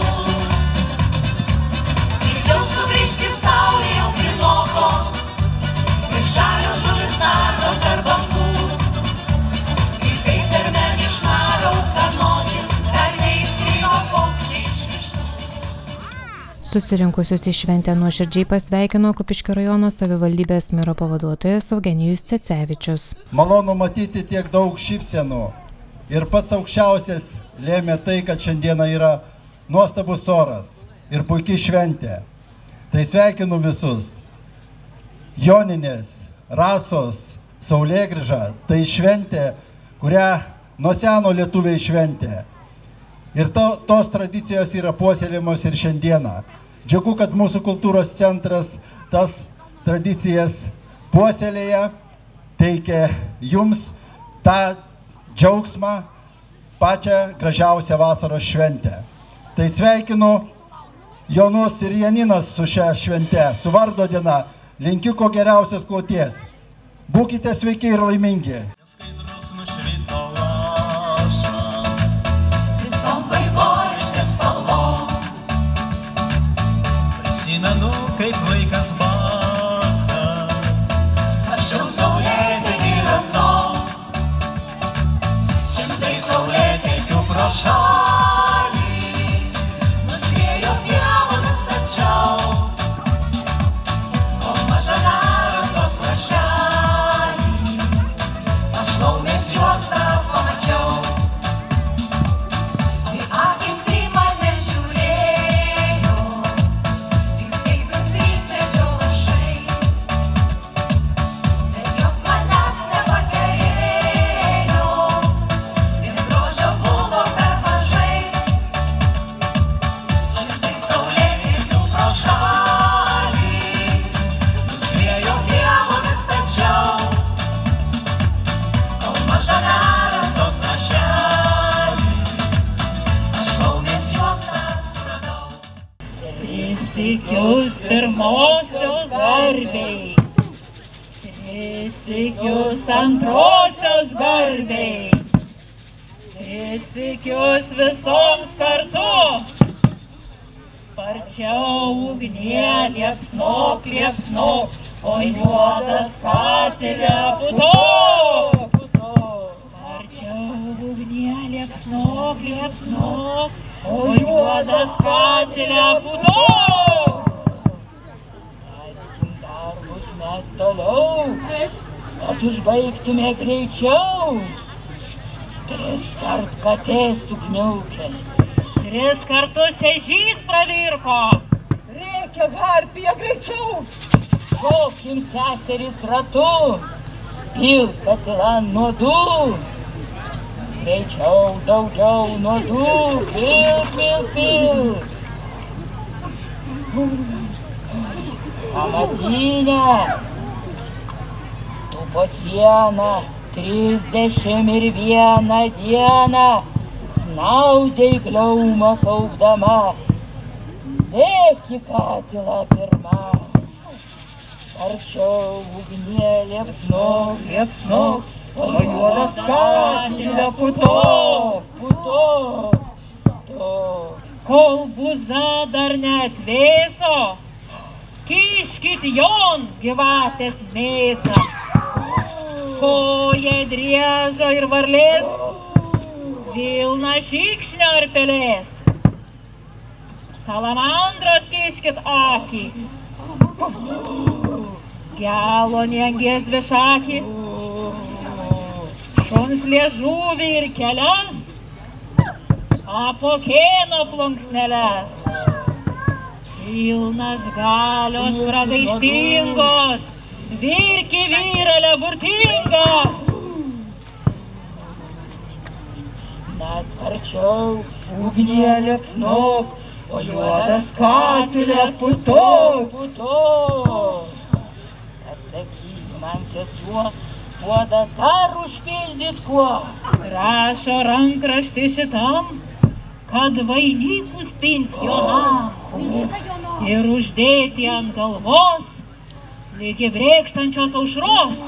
Greičiau sugrįžti saulė jau priloko ir žalios žuvis nardo tarp bangų. Susirinkusius į šventę nuoširdžiai pasveikino Kupiškio rajono savivaldybės mero pavaduotojas Eugenijus Cecevičius. Malonu matyti tiek daug šypsenų ir pats aukščiausias lėmė tai, kad šiandieną yra nuostabus oras ir puikiai šventė. Tai sveikinu visus. Joninės, Rasos, Saulėgrįža – tai šventė, kurią nuo seno lietuviai šventė. Ir to, tos tradicijos yra puoselėjamos ir šiandieną. Džiugu, kad mūsų kultūros centras tas tradicijas puoselėja, teikia jums tą džiaugsmą, pačią gražiausią vasaros šventę. Tai sveikinu Jonus ir Janinas su šia švente, su vardo diena. Linkiu ko geriausios kloties. Būkite sveiki ir laimingi. Prisimenu, kaip vaikas basas, aš jau saulėtekį rasau, šimtai saulėtekių pro šalį, nuskriejo pievomis tačiau, o maža Rasos lašelį. sykius pirmosios garbei, tris sykius antrosios garbei, tris sykius visoms kartu. Sparčiau ugnie liepsnok, liepsnok, o juodas katile putok, putok. Sparčiau ugnie liepsnok, liepsnok, o juodas katile putok. Darbus mes toliau, kad užbaigtume greičiau. Tris kart katė sukniaukė, tris kartus ežys pravirko. Reikia harpija greičiau. Šokim seserys ratu, pilk katilan nuodų. Greičiau daugiau nuodų, pilk, pilk, pilk. Pamatinė, tu po sieną, trisdešimt ir vieną dieną, snaudei gliaumą kaupdama, bėk į katilą pirmą. Sparčiau ugnie liepsnok, liepsnok, o juodas katilę putok, putok, putok. Kol buza dar neatvėso, kiškit joms gyvatės mėsą. Koja driežo ir varlės, vilna šikšnio ir pelės. Salamandros kiškit akį, gelo niengės dvišakį, šuns liežuvį ir kelias, apokėno plunksneles. Pilnas galios pragaištingos, virki vyrelė burtinga. Nes sparčiau ugnie liepsnok, o juodas katilė putok, putok. Pasakyk man sesuo, puodą dar užpildyt kuo. Rašo rankraštį šitam, kad vainikus pint jonam ir uždėti ant galvos lygi brėkštančios aušros.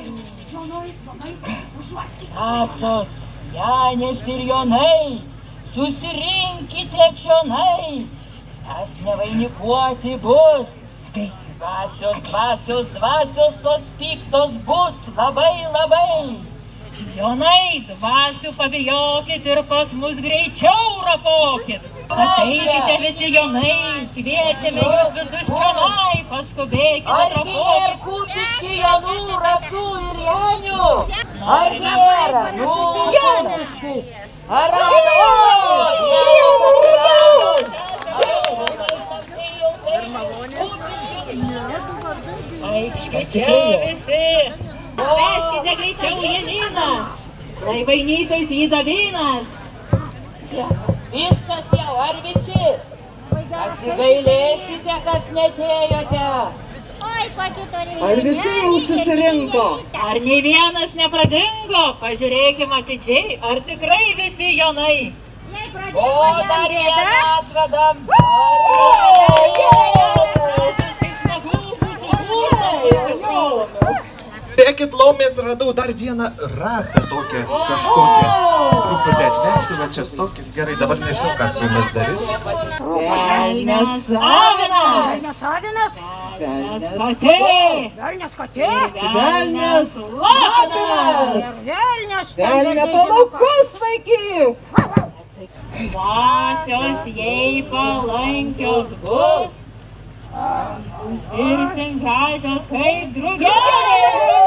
Tasos, Janės ir Jonai, susirinkite čionai, mes nevainikuoti bus. Dvasios, dvasios, dvasios tos piktos bus labai, labai. Jonai, dvasių pabijokit ir pas mus greičiau rapokit. Ateikite visi jonai, kviečiame jūs visus čionai, paskubėkite rapokit. Ar nėra Kupišky jonų, rasų ir janių? Ar nėra? Nu, Joniškis! Ar Aikškit čia visi! Veskite greičiau Janiną, tai vainytais įdavinas. Viskas jau, ar visi? Pasigailėsite, kas netėjote. Ar visi jau susirinko? Ar nei vienas nepradingo? Pažiūrėkime atidžiai, ar tikrai visi jonai? O dar vieną atvedam. Dėkit laumės, radau dar vieną rasę tokią, kažkokią. Truputį atversiu, va čia stokit. Gerai, dabar nežinau, ką su jumis darys. Velnias Lavinas! Velnias Lavinas! Velnias Katė! Velnias Katė! Velnias Lavinas! Velnia palaukus vaikyk! Dvasios jei palankios bus, virsim gražios kaip drugelės.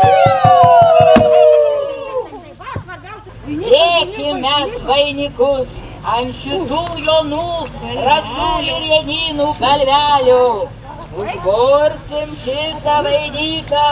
Dėkime vainikus ant šitų jonų, rasų ir janynų kalvelių. Užborsim šitą vainiką.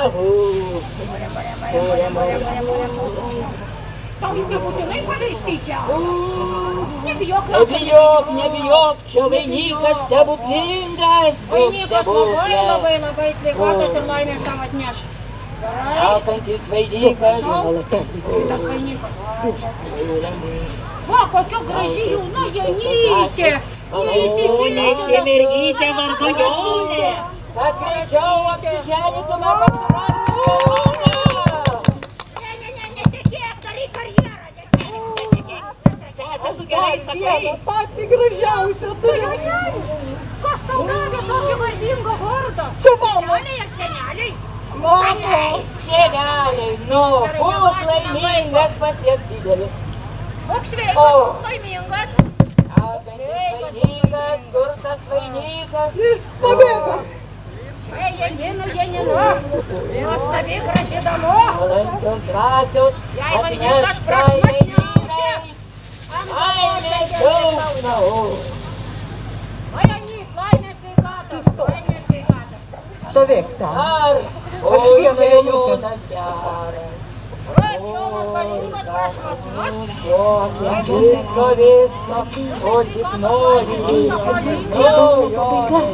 Tau juk nebūtinai pavirsti į kelą. Nebijok, nebijok, nebijok, čia vainikas stebuklingas. Vainikas labai, labai, labai sveikatos ir laimės tau atneš. Alkantis vainikas. Tas vainikas. Va, kokia graži jauna janytė. Nešė mergytė vardu Jonė, kad greičiau apsiženytume pasirasti Joną. Ne, ne, ne, netikėk, daryk karjerą, netikėk. Sesė, tu gerai sakai. Pati gražiausia turi. Kas tau davė tokį vardingo vardą? Čia mama. Seneliai ar seneliai? Mamos, seneliai, nu, būt laimingas pasiek didelis. Koks sveikas, laimingas. Vainikas, kur tas vainikas? Jis pabėgo. Čia Janina, Janina. Nuostabi graži damo. Palankios drąsios, atneš prašmatniausias. Laimės daug naų. Vai, Anyt, laimės sveikatos, laimės sveikatos. Stovėk tam. Ar, o čia Jonas geras. Kaip Jonas valingas prašmatnus? O, kiek visko, visko, o tik nori. O, Jonai.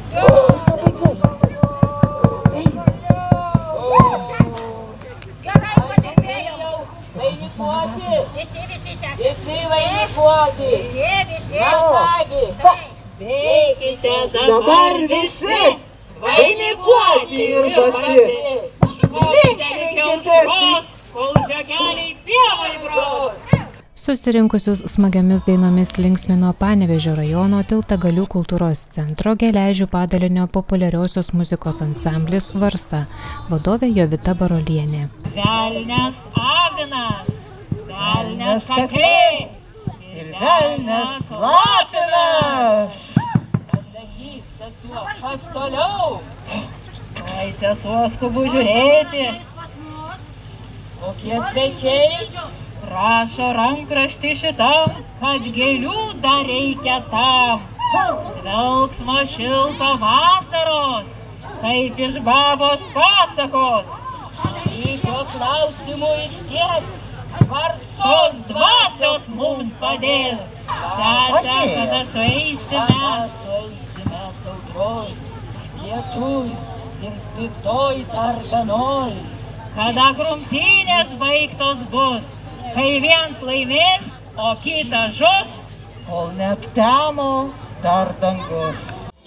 Gerai padirbėjau. Vainikuoti. Visi, visi sesė. Visi vainikuoti. Visi, visi. Na kągi, veikite dabar visi. Vainikuoti ir basi. Švokite kol žegeliai pievai bros. Susirinkusius smagiamis dainomis linksmino Panevėžio rajono Tiltagalių kultūros centro Geležių padalinio populiariosios muzikos ansamblis Varsa, vadovė Jovita Barolienė. Velnias avinas, velnias katė ir velnias lapinas. Pasakyk, sesuo, kas toliau? Oi, sesuo, skubu žiūrėti. Kokie svečiai? Rašo rankraštį šitam, kad gėlių dar reikia tam. Dvelksmo šilto vasaros, kaip iš babos pasakos. Reikio klausimų išties, Varsos dvasios mums padės. Sesę, kada sueisime, sueisime saudroj, lietuj ir piktoj darganoj. Kada grumtynės baigtos bus, kai viens laimės, o kitas žus, kol neaptemo dar dangus.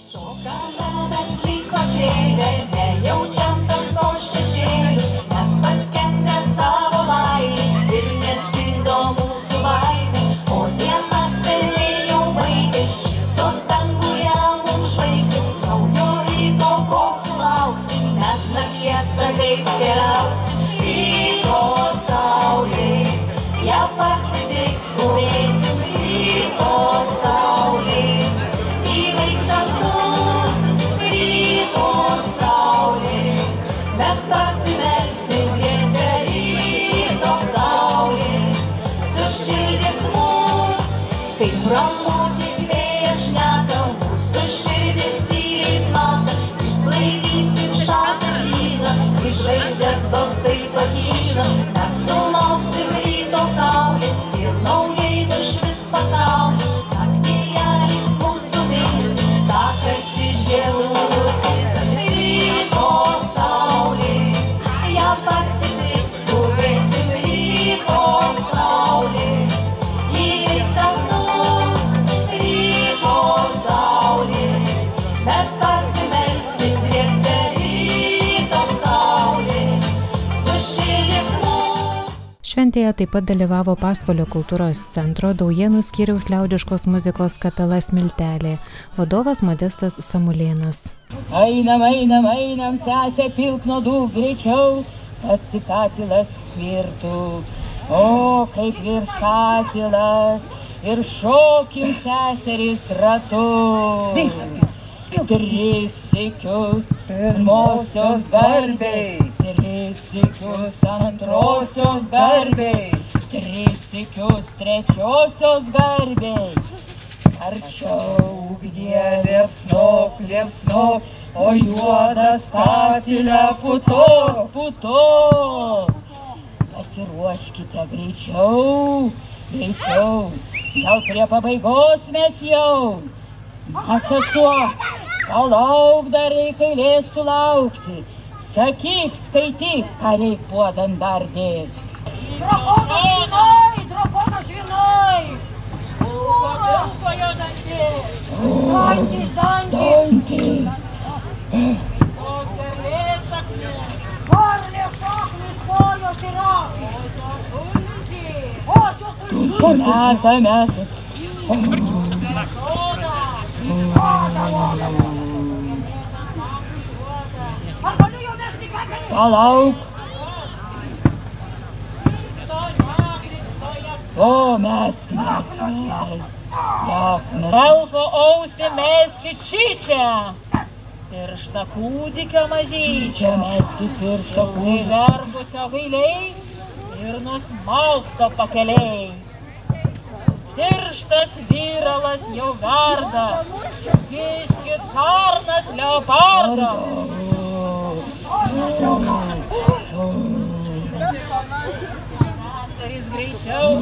Šokamės liko šėlė, nejaučiam tamsos šešėlių, mes paskendę savo laimį ir nestingdo mūsų baimė, o diena seniai jau baigė, šviesos danguje mums žvaigždės, naujo ryto ko sulauksim, mes nakties takais keliausim, ryto saulė. Ja pasitiks, skubėsim ryto saulė, įveiks sapnus, ryto saulė, mes pasimelsim dviese ryto saulė, sušildys mus, kaip ramu tik vėjas šneka, mūsų širdis tyliai plaka, išsklaidysim šaltą lyną, kai žvaigždės balsai pakyla, mes sulauksim ryto saulės ir naujai nušvis pasaulis, naktyje liks mūsų viltis, takas į žėlutės. Ryto saulė, ją pasitiks, skubėsim ryto saulė, įveiks sapnus, ryto saulė, mes pasimelsim dviese ryto saulė, sušildys mus. Šventėje taip pat dalyvavo Pasvalio kultūros centro Daujėnų skyriaus liaudiškos muzikos kapela Smiltelė, vadovas Modestas Samulėnas. Einam, einam, einam, sesė, pilk nuodų greičiau, kad tik katilas virtų. O, kaip virs katilas, ir šokim seserys ratu. Tris sykius pirmosios garbei, tris sykius antrosios garbei, tris sykius trečiosios garbei. Arčiau ugnie liepsnok, liepsnok, o juodas katilę putok, putok. Pasiruoškite greičiau, greičiau, gal prie pabaigos mes jau. Na, sesuo, palauk, dar reik eilės sulaukti. Sakyk, skaityk, ką reik puodant dar dėti. Drakonas žvinai, drakonas žvinai. Kokiškojo dantis. Dantis, dantis. Koks gerlė šaknis. Varlė šaknis kojos yra. O čia tulžiai. Meta, meta. Soda. Soda, voda. Ar galiu jau nešti kepenį? Palauk. O, mes, mes, mes. Rauko ausį mesti čičią. Pirštą kūdikio mažyčią mesti pirštą kūdikio. Įverbusio gailiai ir nusmaukto pakeliai. Tirštas vyralas jau verda, kiškit karnas leopardą. Seserys greičiau.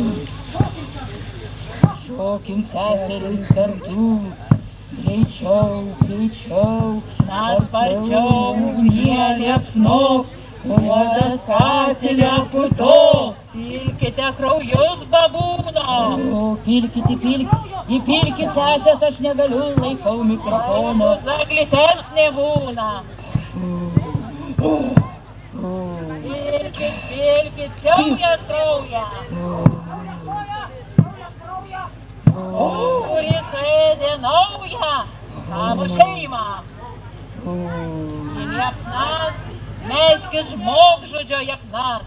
Šokim seserys kartu. Greičiau, greičiau. Mes sparčiau, jie liepsnok. Uodas katilę putok. Pilkite kraujus babūno. O, pilkite, pilkite. Įpilkit sesės, aš negaliu, laikau mikrofoną. Zaglitesnė būna. Pilkit, pilkit, kiaujas kraują. Kuris ėdė naują savo šeimą. Į liepsnas meskit žmogžudžio jaknas.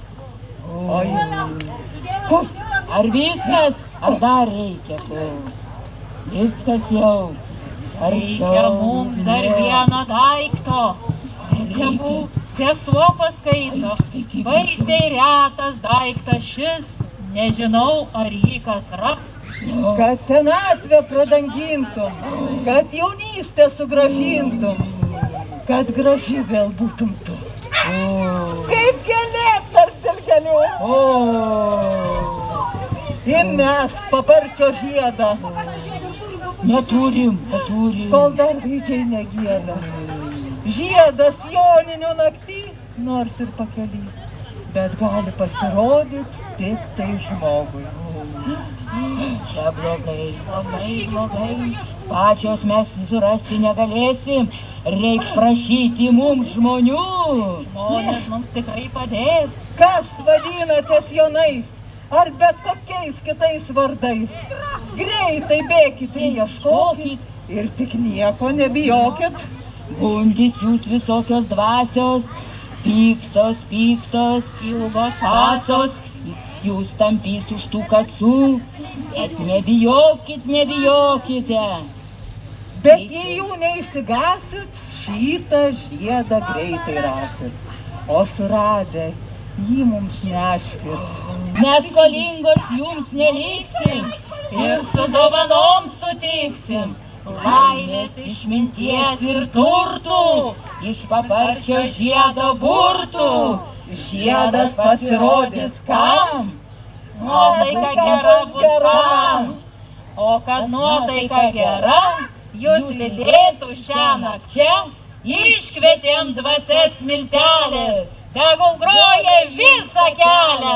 Ar viskas, ar dar reikia? Viskas jau. Reikia mums dar vieno daikto. Tegu sesuo paskaito. Baisiai retas daiktas šis. Nežinau, ar jį kas ras. Kad senatvę pradangintum, kad jaunystę sugrąžintum, kad graži vėl būtum tu. Kaip gėlė tarp dilgelių. Įmesk paparčio žiedą. Neturim, neturim. Kol dar gaidžiai negėda. Žiedas joninių naktį, nors ir pakely, bet gali pasirodyti tik tai žmogui. Čia blogai, blogai, blogai. Pačios mes surasti negalėsim. Reiks prašyti mums žmonių. Žmonės mums tikrai padės. Kas vadinatės jonais? Ar bet kokiais kitais vardais? Greitai bėkit ir ieškokit ir tik nieko nebijokit. Gundys jūs visokios dvasios, piktos, piktos, ilgos pasos. Jūs tampys už tų kacų, bet nebijokit, nebijokite. Bet jei jų neišsigasit, šitą žiedą greitai rasit. O suradę, jį mums neškit. Mes skolingos jums neliksim ir su dovanom sutiksim. Laimės, išminties ir turtų, iš paparčio žiedo burtų. Žiedas pasirodys kam? Nuotaika gera bus kam. O kad nuotaika gera, jūs lydėtų šiąnakt čia, iškvietėm dvasias smiltelės, tegul groja visą kelią.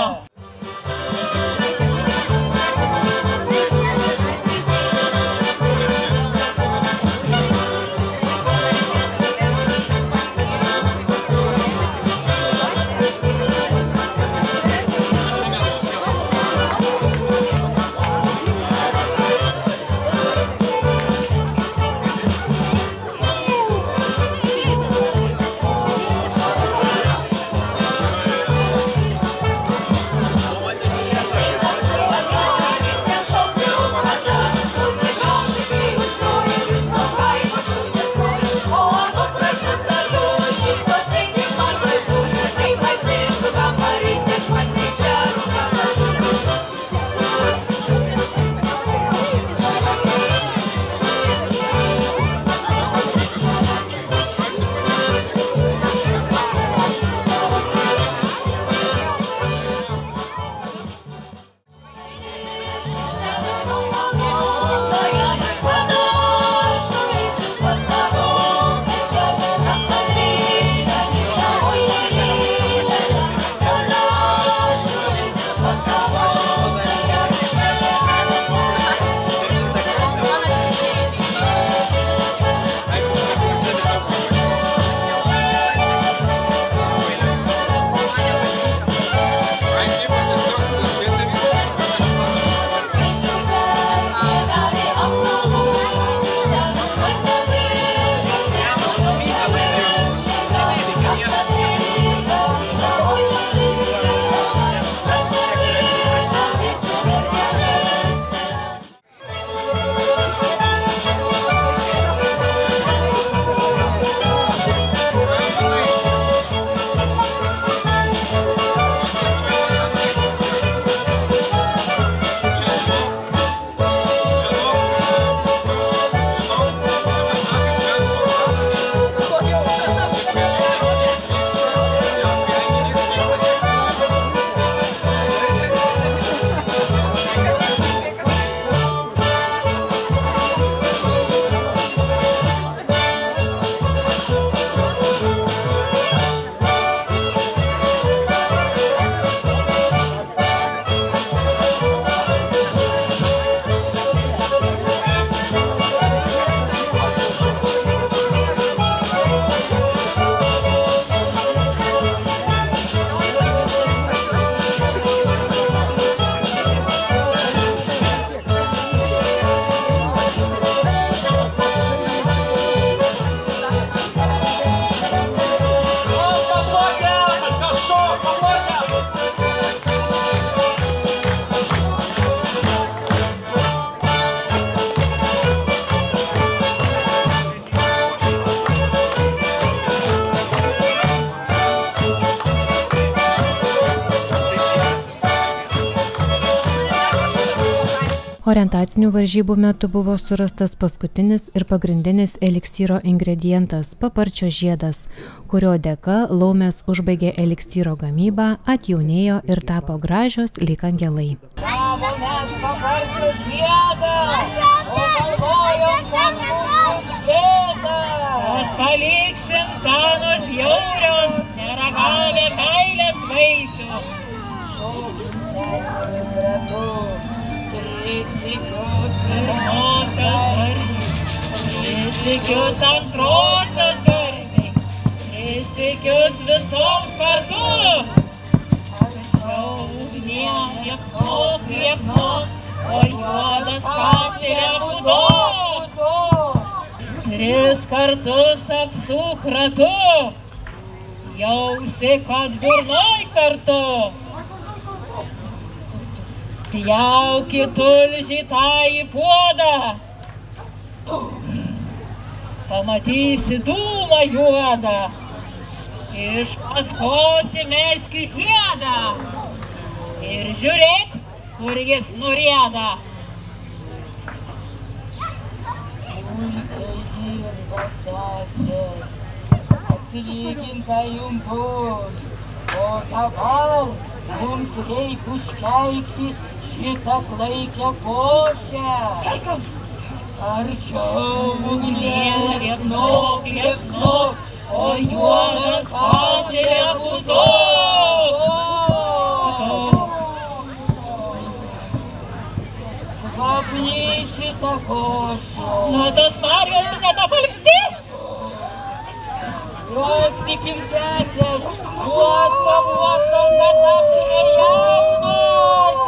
Orientacinių varžybų metu buvo surastas paskutinis ir pagrindinis eliksyro ingredientas – paparčio žiedas, kurio dėka laumės užbaigė eliksyro gamybą, atjaunėjo ir tapo gražios lyg angelai. Gavo mes paparčio žiedą, o galvojom, kad mūsų gėda. Kad paliksim senos bjaurios, neragavę meilės vaisių. Pritikius pirmosios garbės, pritikius antrosios garbės, pritikius visos kartu. Tačiau ugnie liepsnok, liepsnok, o juodas katilė būdu. Tris kartus apsuk ratu, jausi, kad burnoj kartu. Spjaukit tulžį tą į puodą, pamatysi dūmą juodą, iš paskos įmeski žiedą ir žiūrėk, kur jis nurieda. Atsilyginta jum bus, o dabar jums reik užkeikti šitą klaikę košę. Arčiau ugnie liepsnok, liepsnok, o juodas katilė būdu. Kvapni šitą košę. Nu tos marvės tu netapalpsti? Jos tikim sesės, duos pavuostom, kad tapsime jaunos.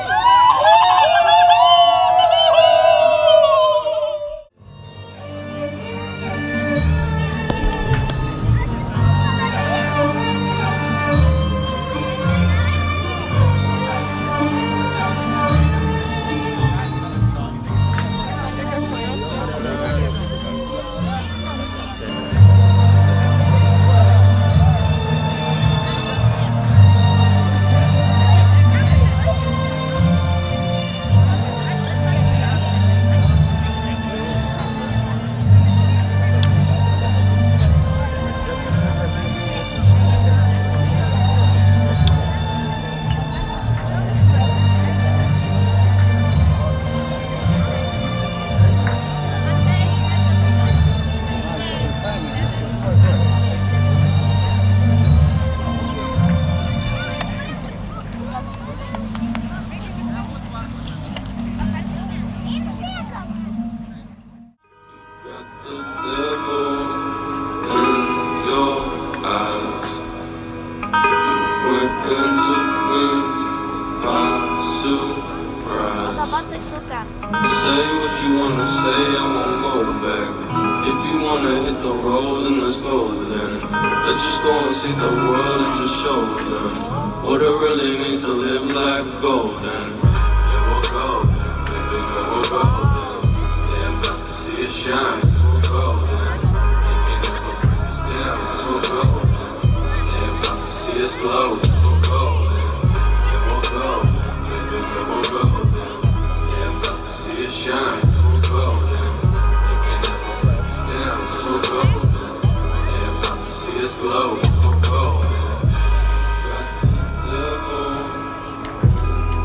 Say what you wanna say, I won't go back. If you wanna hit the road, then let's go then. Let's just go and see the world and just show them what it really means to live life golden. Yeah, we'll go then, baby, yeah, we'll go then. Yeah, about to see it shine, cause we'll go then. You can't ever bring us down, cause we'll go then. Yeah, about to see us glow, cause we'll go then. Yeah, we'll go then, baby, yeah, we'll go then. Yeah, about to see it shine, cause we'll go then. You can't ever bring us down, cause we'll go then. Yeah, about to see us glow, cause we'll go then.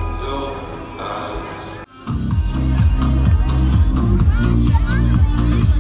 Your eyes.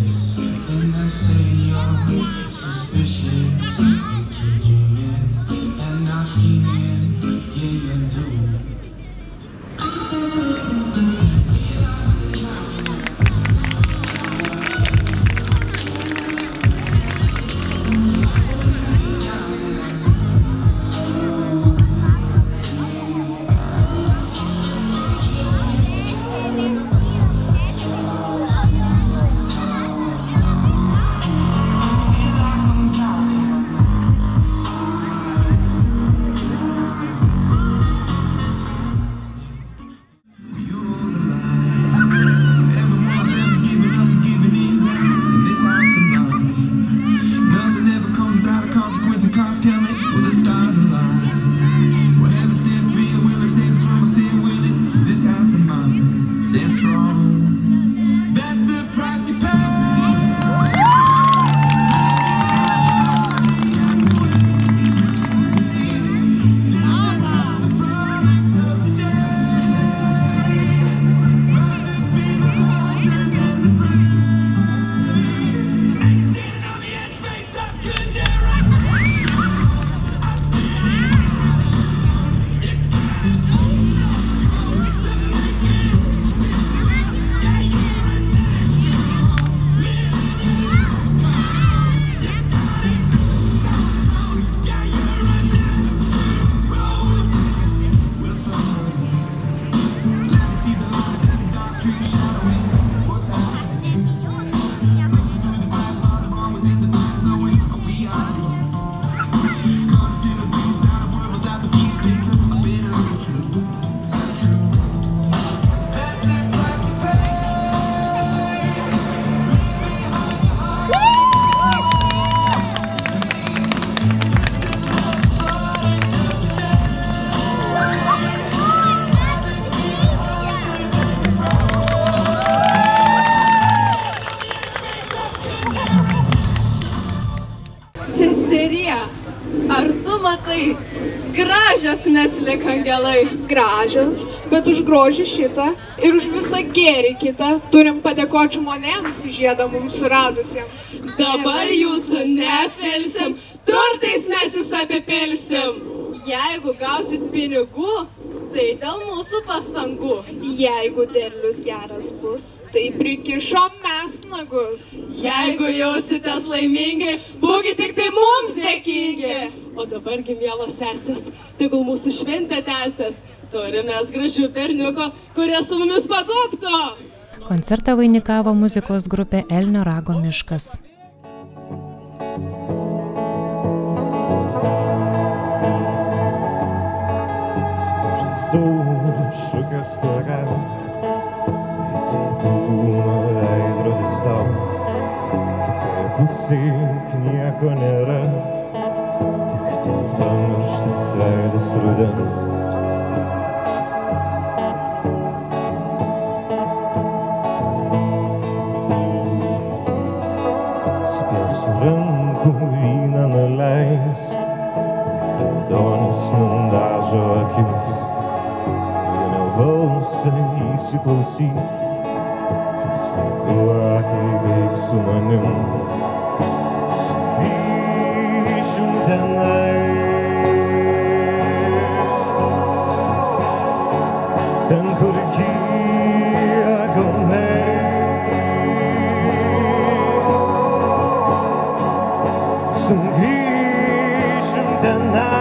matai, gražios mes lik angelai. Gražios, bet už grožį šitą ir už visą gėrį kitą turim padėkoti žmonėms žiedą mums suradusiems. Dabar jūsų nepelsim, turtais mes jūs apipilsim. Jeigu gausit pinigų, tai dėl mūsų pastangų. Jeigu derlius geras bus, tai prikišom mes nagus. Jeigu jausitės laimingi, būkit tik tai mums dėkingi. O dabargi, mielos sesės, tegul mūsų šventė tęsės. Turime gražių berniuko, kurie su mumis padūktų. Koncertą vainikavo muzikos grupė Elnio rago miškas. Šukės pagauk, tai tik būna veidrodis tau. Kitoje pusėje nieko nėra, tik ties pamirštas veidas rudens. Supjausiu rankų vyną nuleis, raudonis nudažo akis. Balsą įsiklausyk, pasituok, veik su manim. Sugrįšim tenai, ten, kur kyla kalnai. Sugrįšim tenai,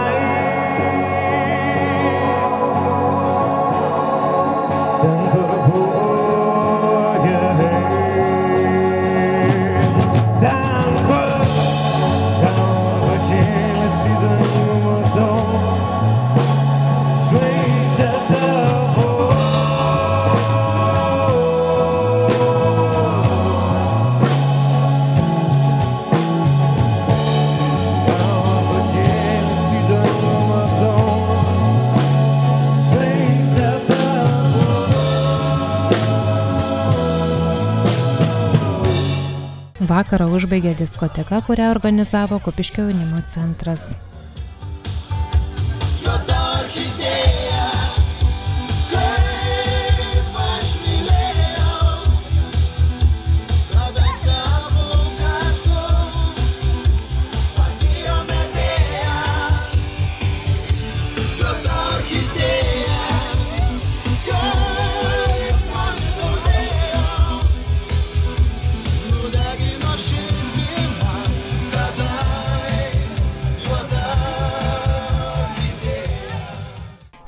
vakarą užbaigė diskoteka, kurią organizavo Kupiškio jaunimo centras. Kaip aš mylėjau, tada savo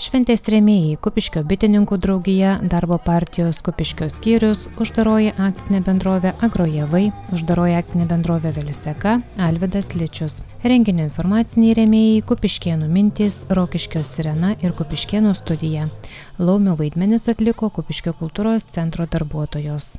Šventės rėmėjai Kupiškio bitininkų draugija, darbo partijos Kupiškio skyrius, uždaroji akcinė bendrovė Agrojevai, uždaroji akcinė bendrovė Veliseka, Alvydas Ličius. Renginio informaciniai rėmėjai Kupiškėnų mintys, Rokiškio Sirena ir Kupiškėnų studija. Laumio vaidmenis atliko Kupiškio kultūros centro darbuotojos.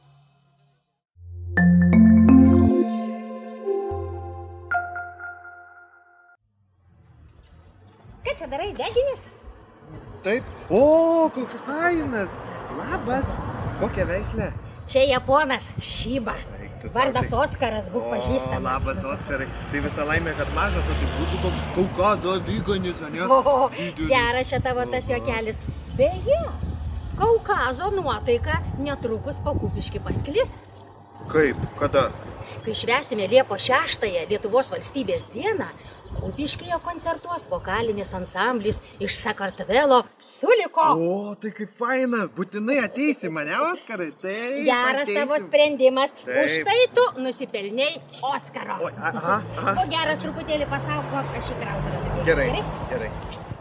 Ką čia darai, deginis? Taip. O, koks fainas. Labas. Kokia veislė? Čia Japonas, Šiba. Vardas Oskaras, būk pažįstamas. O, labas, Oskarai. Tai visa laimė, kad mažas, o tai būtų koks Kaukazo aviganis, ne? O, geras čia tavo tas juokelis. Beje, Kaukazo nuotaika netrukus po Kupiškį pasklis. Kaip? Kada? Kai švęsime Liepos šeštąją Lietuvos valstybės dieną, Kupiškyje koncertuos vokalinis ansamblis iš Sakartvelo Suliko. O, tai kaip faina. Būtinai ateisi mane, Oskarai. Taip, geras ateisim. Tavo sprendimas. Taip. Už tai tu nusipelnei Oskaro. O, aha, aha. O geras truputėlį pasaukok, aš į krautą. Gerai, gerai.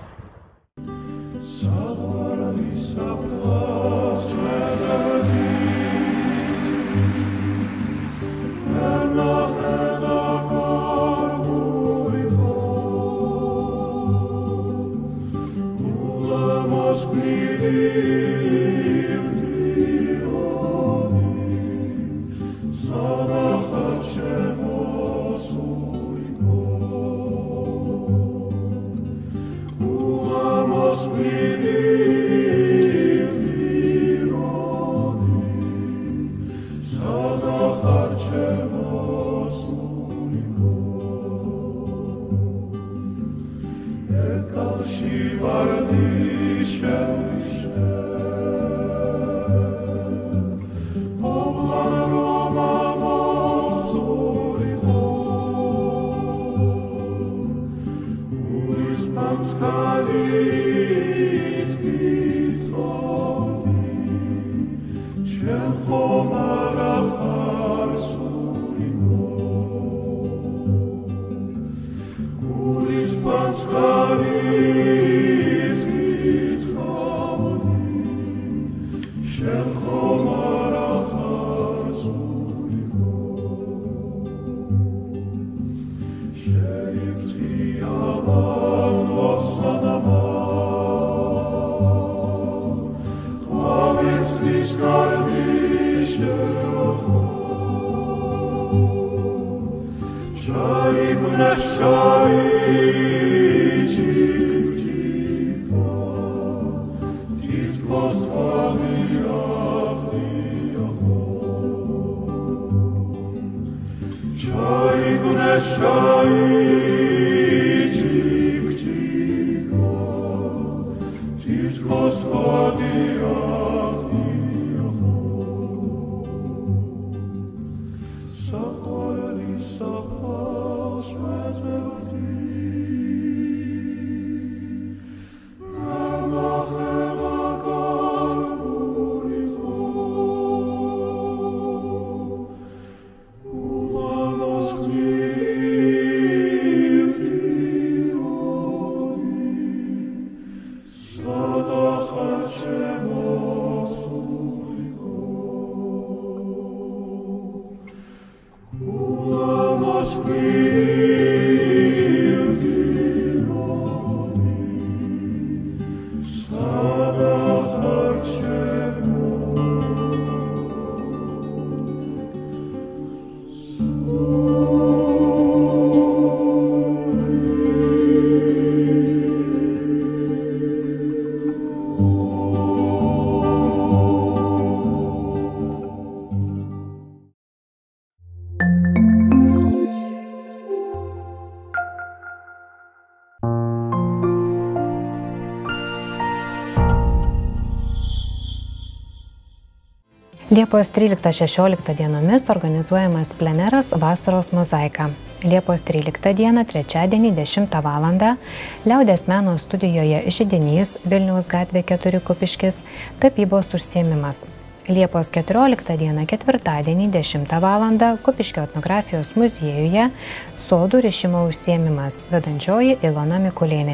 Liepos tryliktą šešioliktą dienomis organizuojamas pleneras Vasaros mozaika. Liepos tryliktą dieną trečiadienį dešimtą valandą Liaudies meno studijoje Židinys Vilniaus gatvė keturi Kupiškis tapybos užsiėmimas. Liepos keturioliktą dieną ketvirtadienį dešimtą valandą Kupiškio etnografijos muziejuje sodų rišimo užsiėmimas, vedančioji Ilona Mikulėnienė.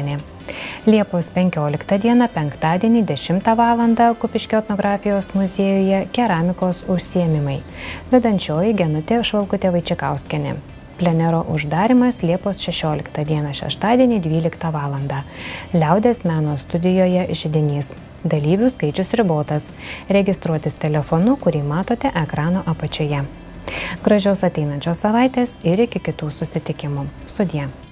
Liepos penkioliktą dieną, penktadienį, dešimtą valandą Kupiškio etnografijos muziejuje keramikos užsiėmimai. Vedančioji Genutė Švalkutė Vaičikauskienė. Plenero uždarimas Liepos šešioliktą dieną, šeštadienį, dvyliktą valandą. Liaudės meno studijoje Židinys. Dalyvių skaičius ribotas. Registruotis telefonu, kurį matote ekrano apačioje. Gražios ateinančios savaitės ir iki kitų susitikimų. Sudie.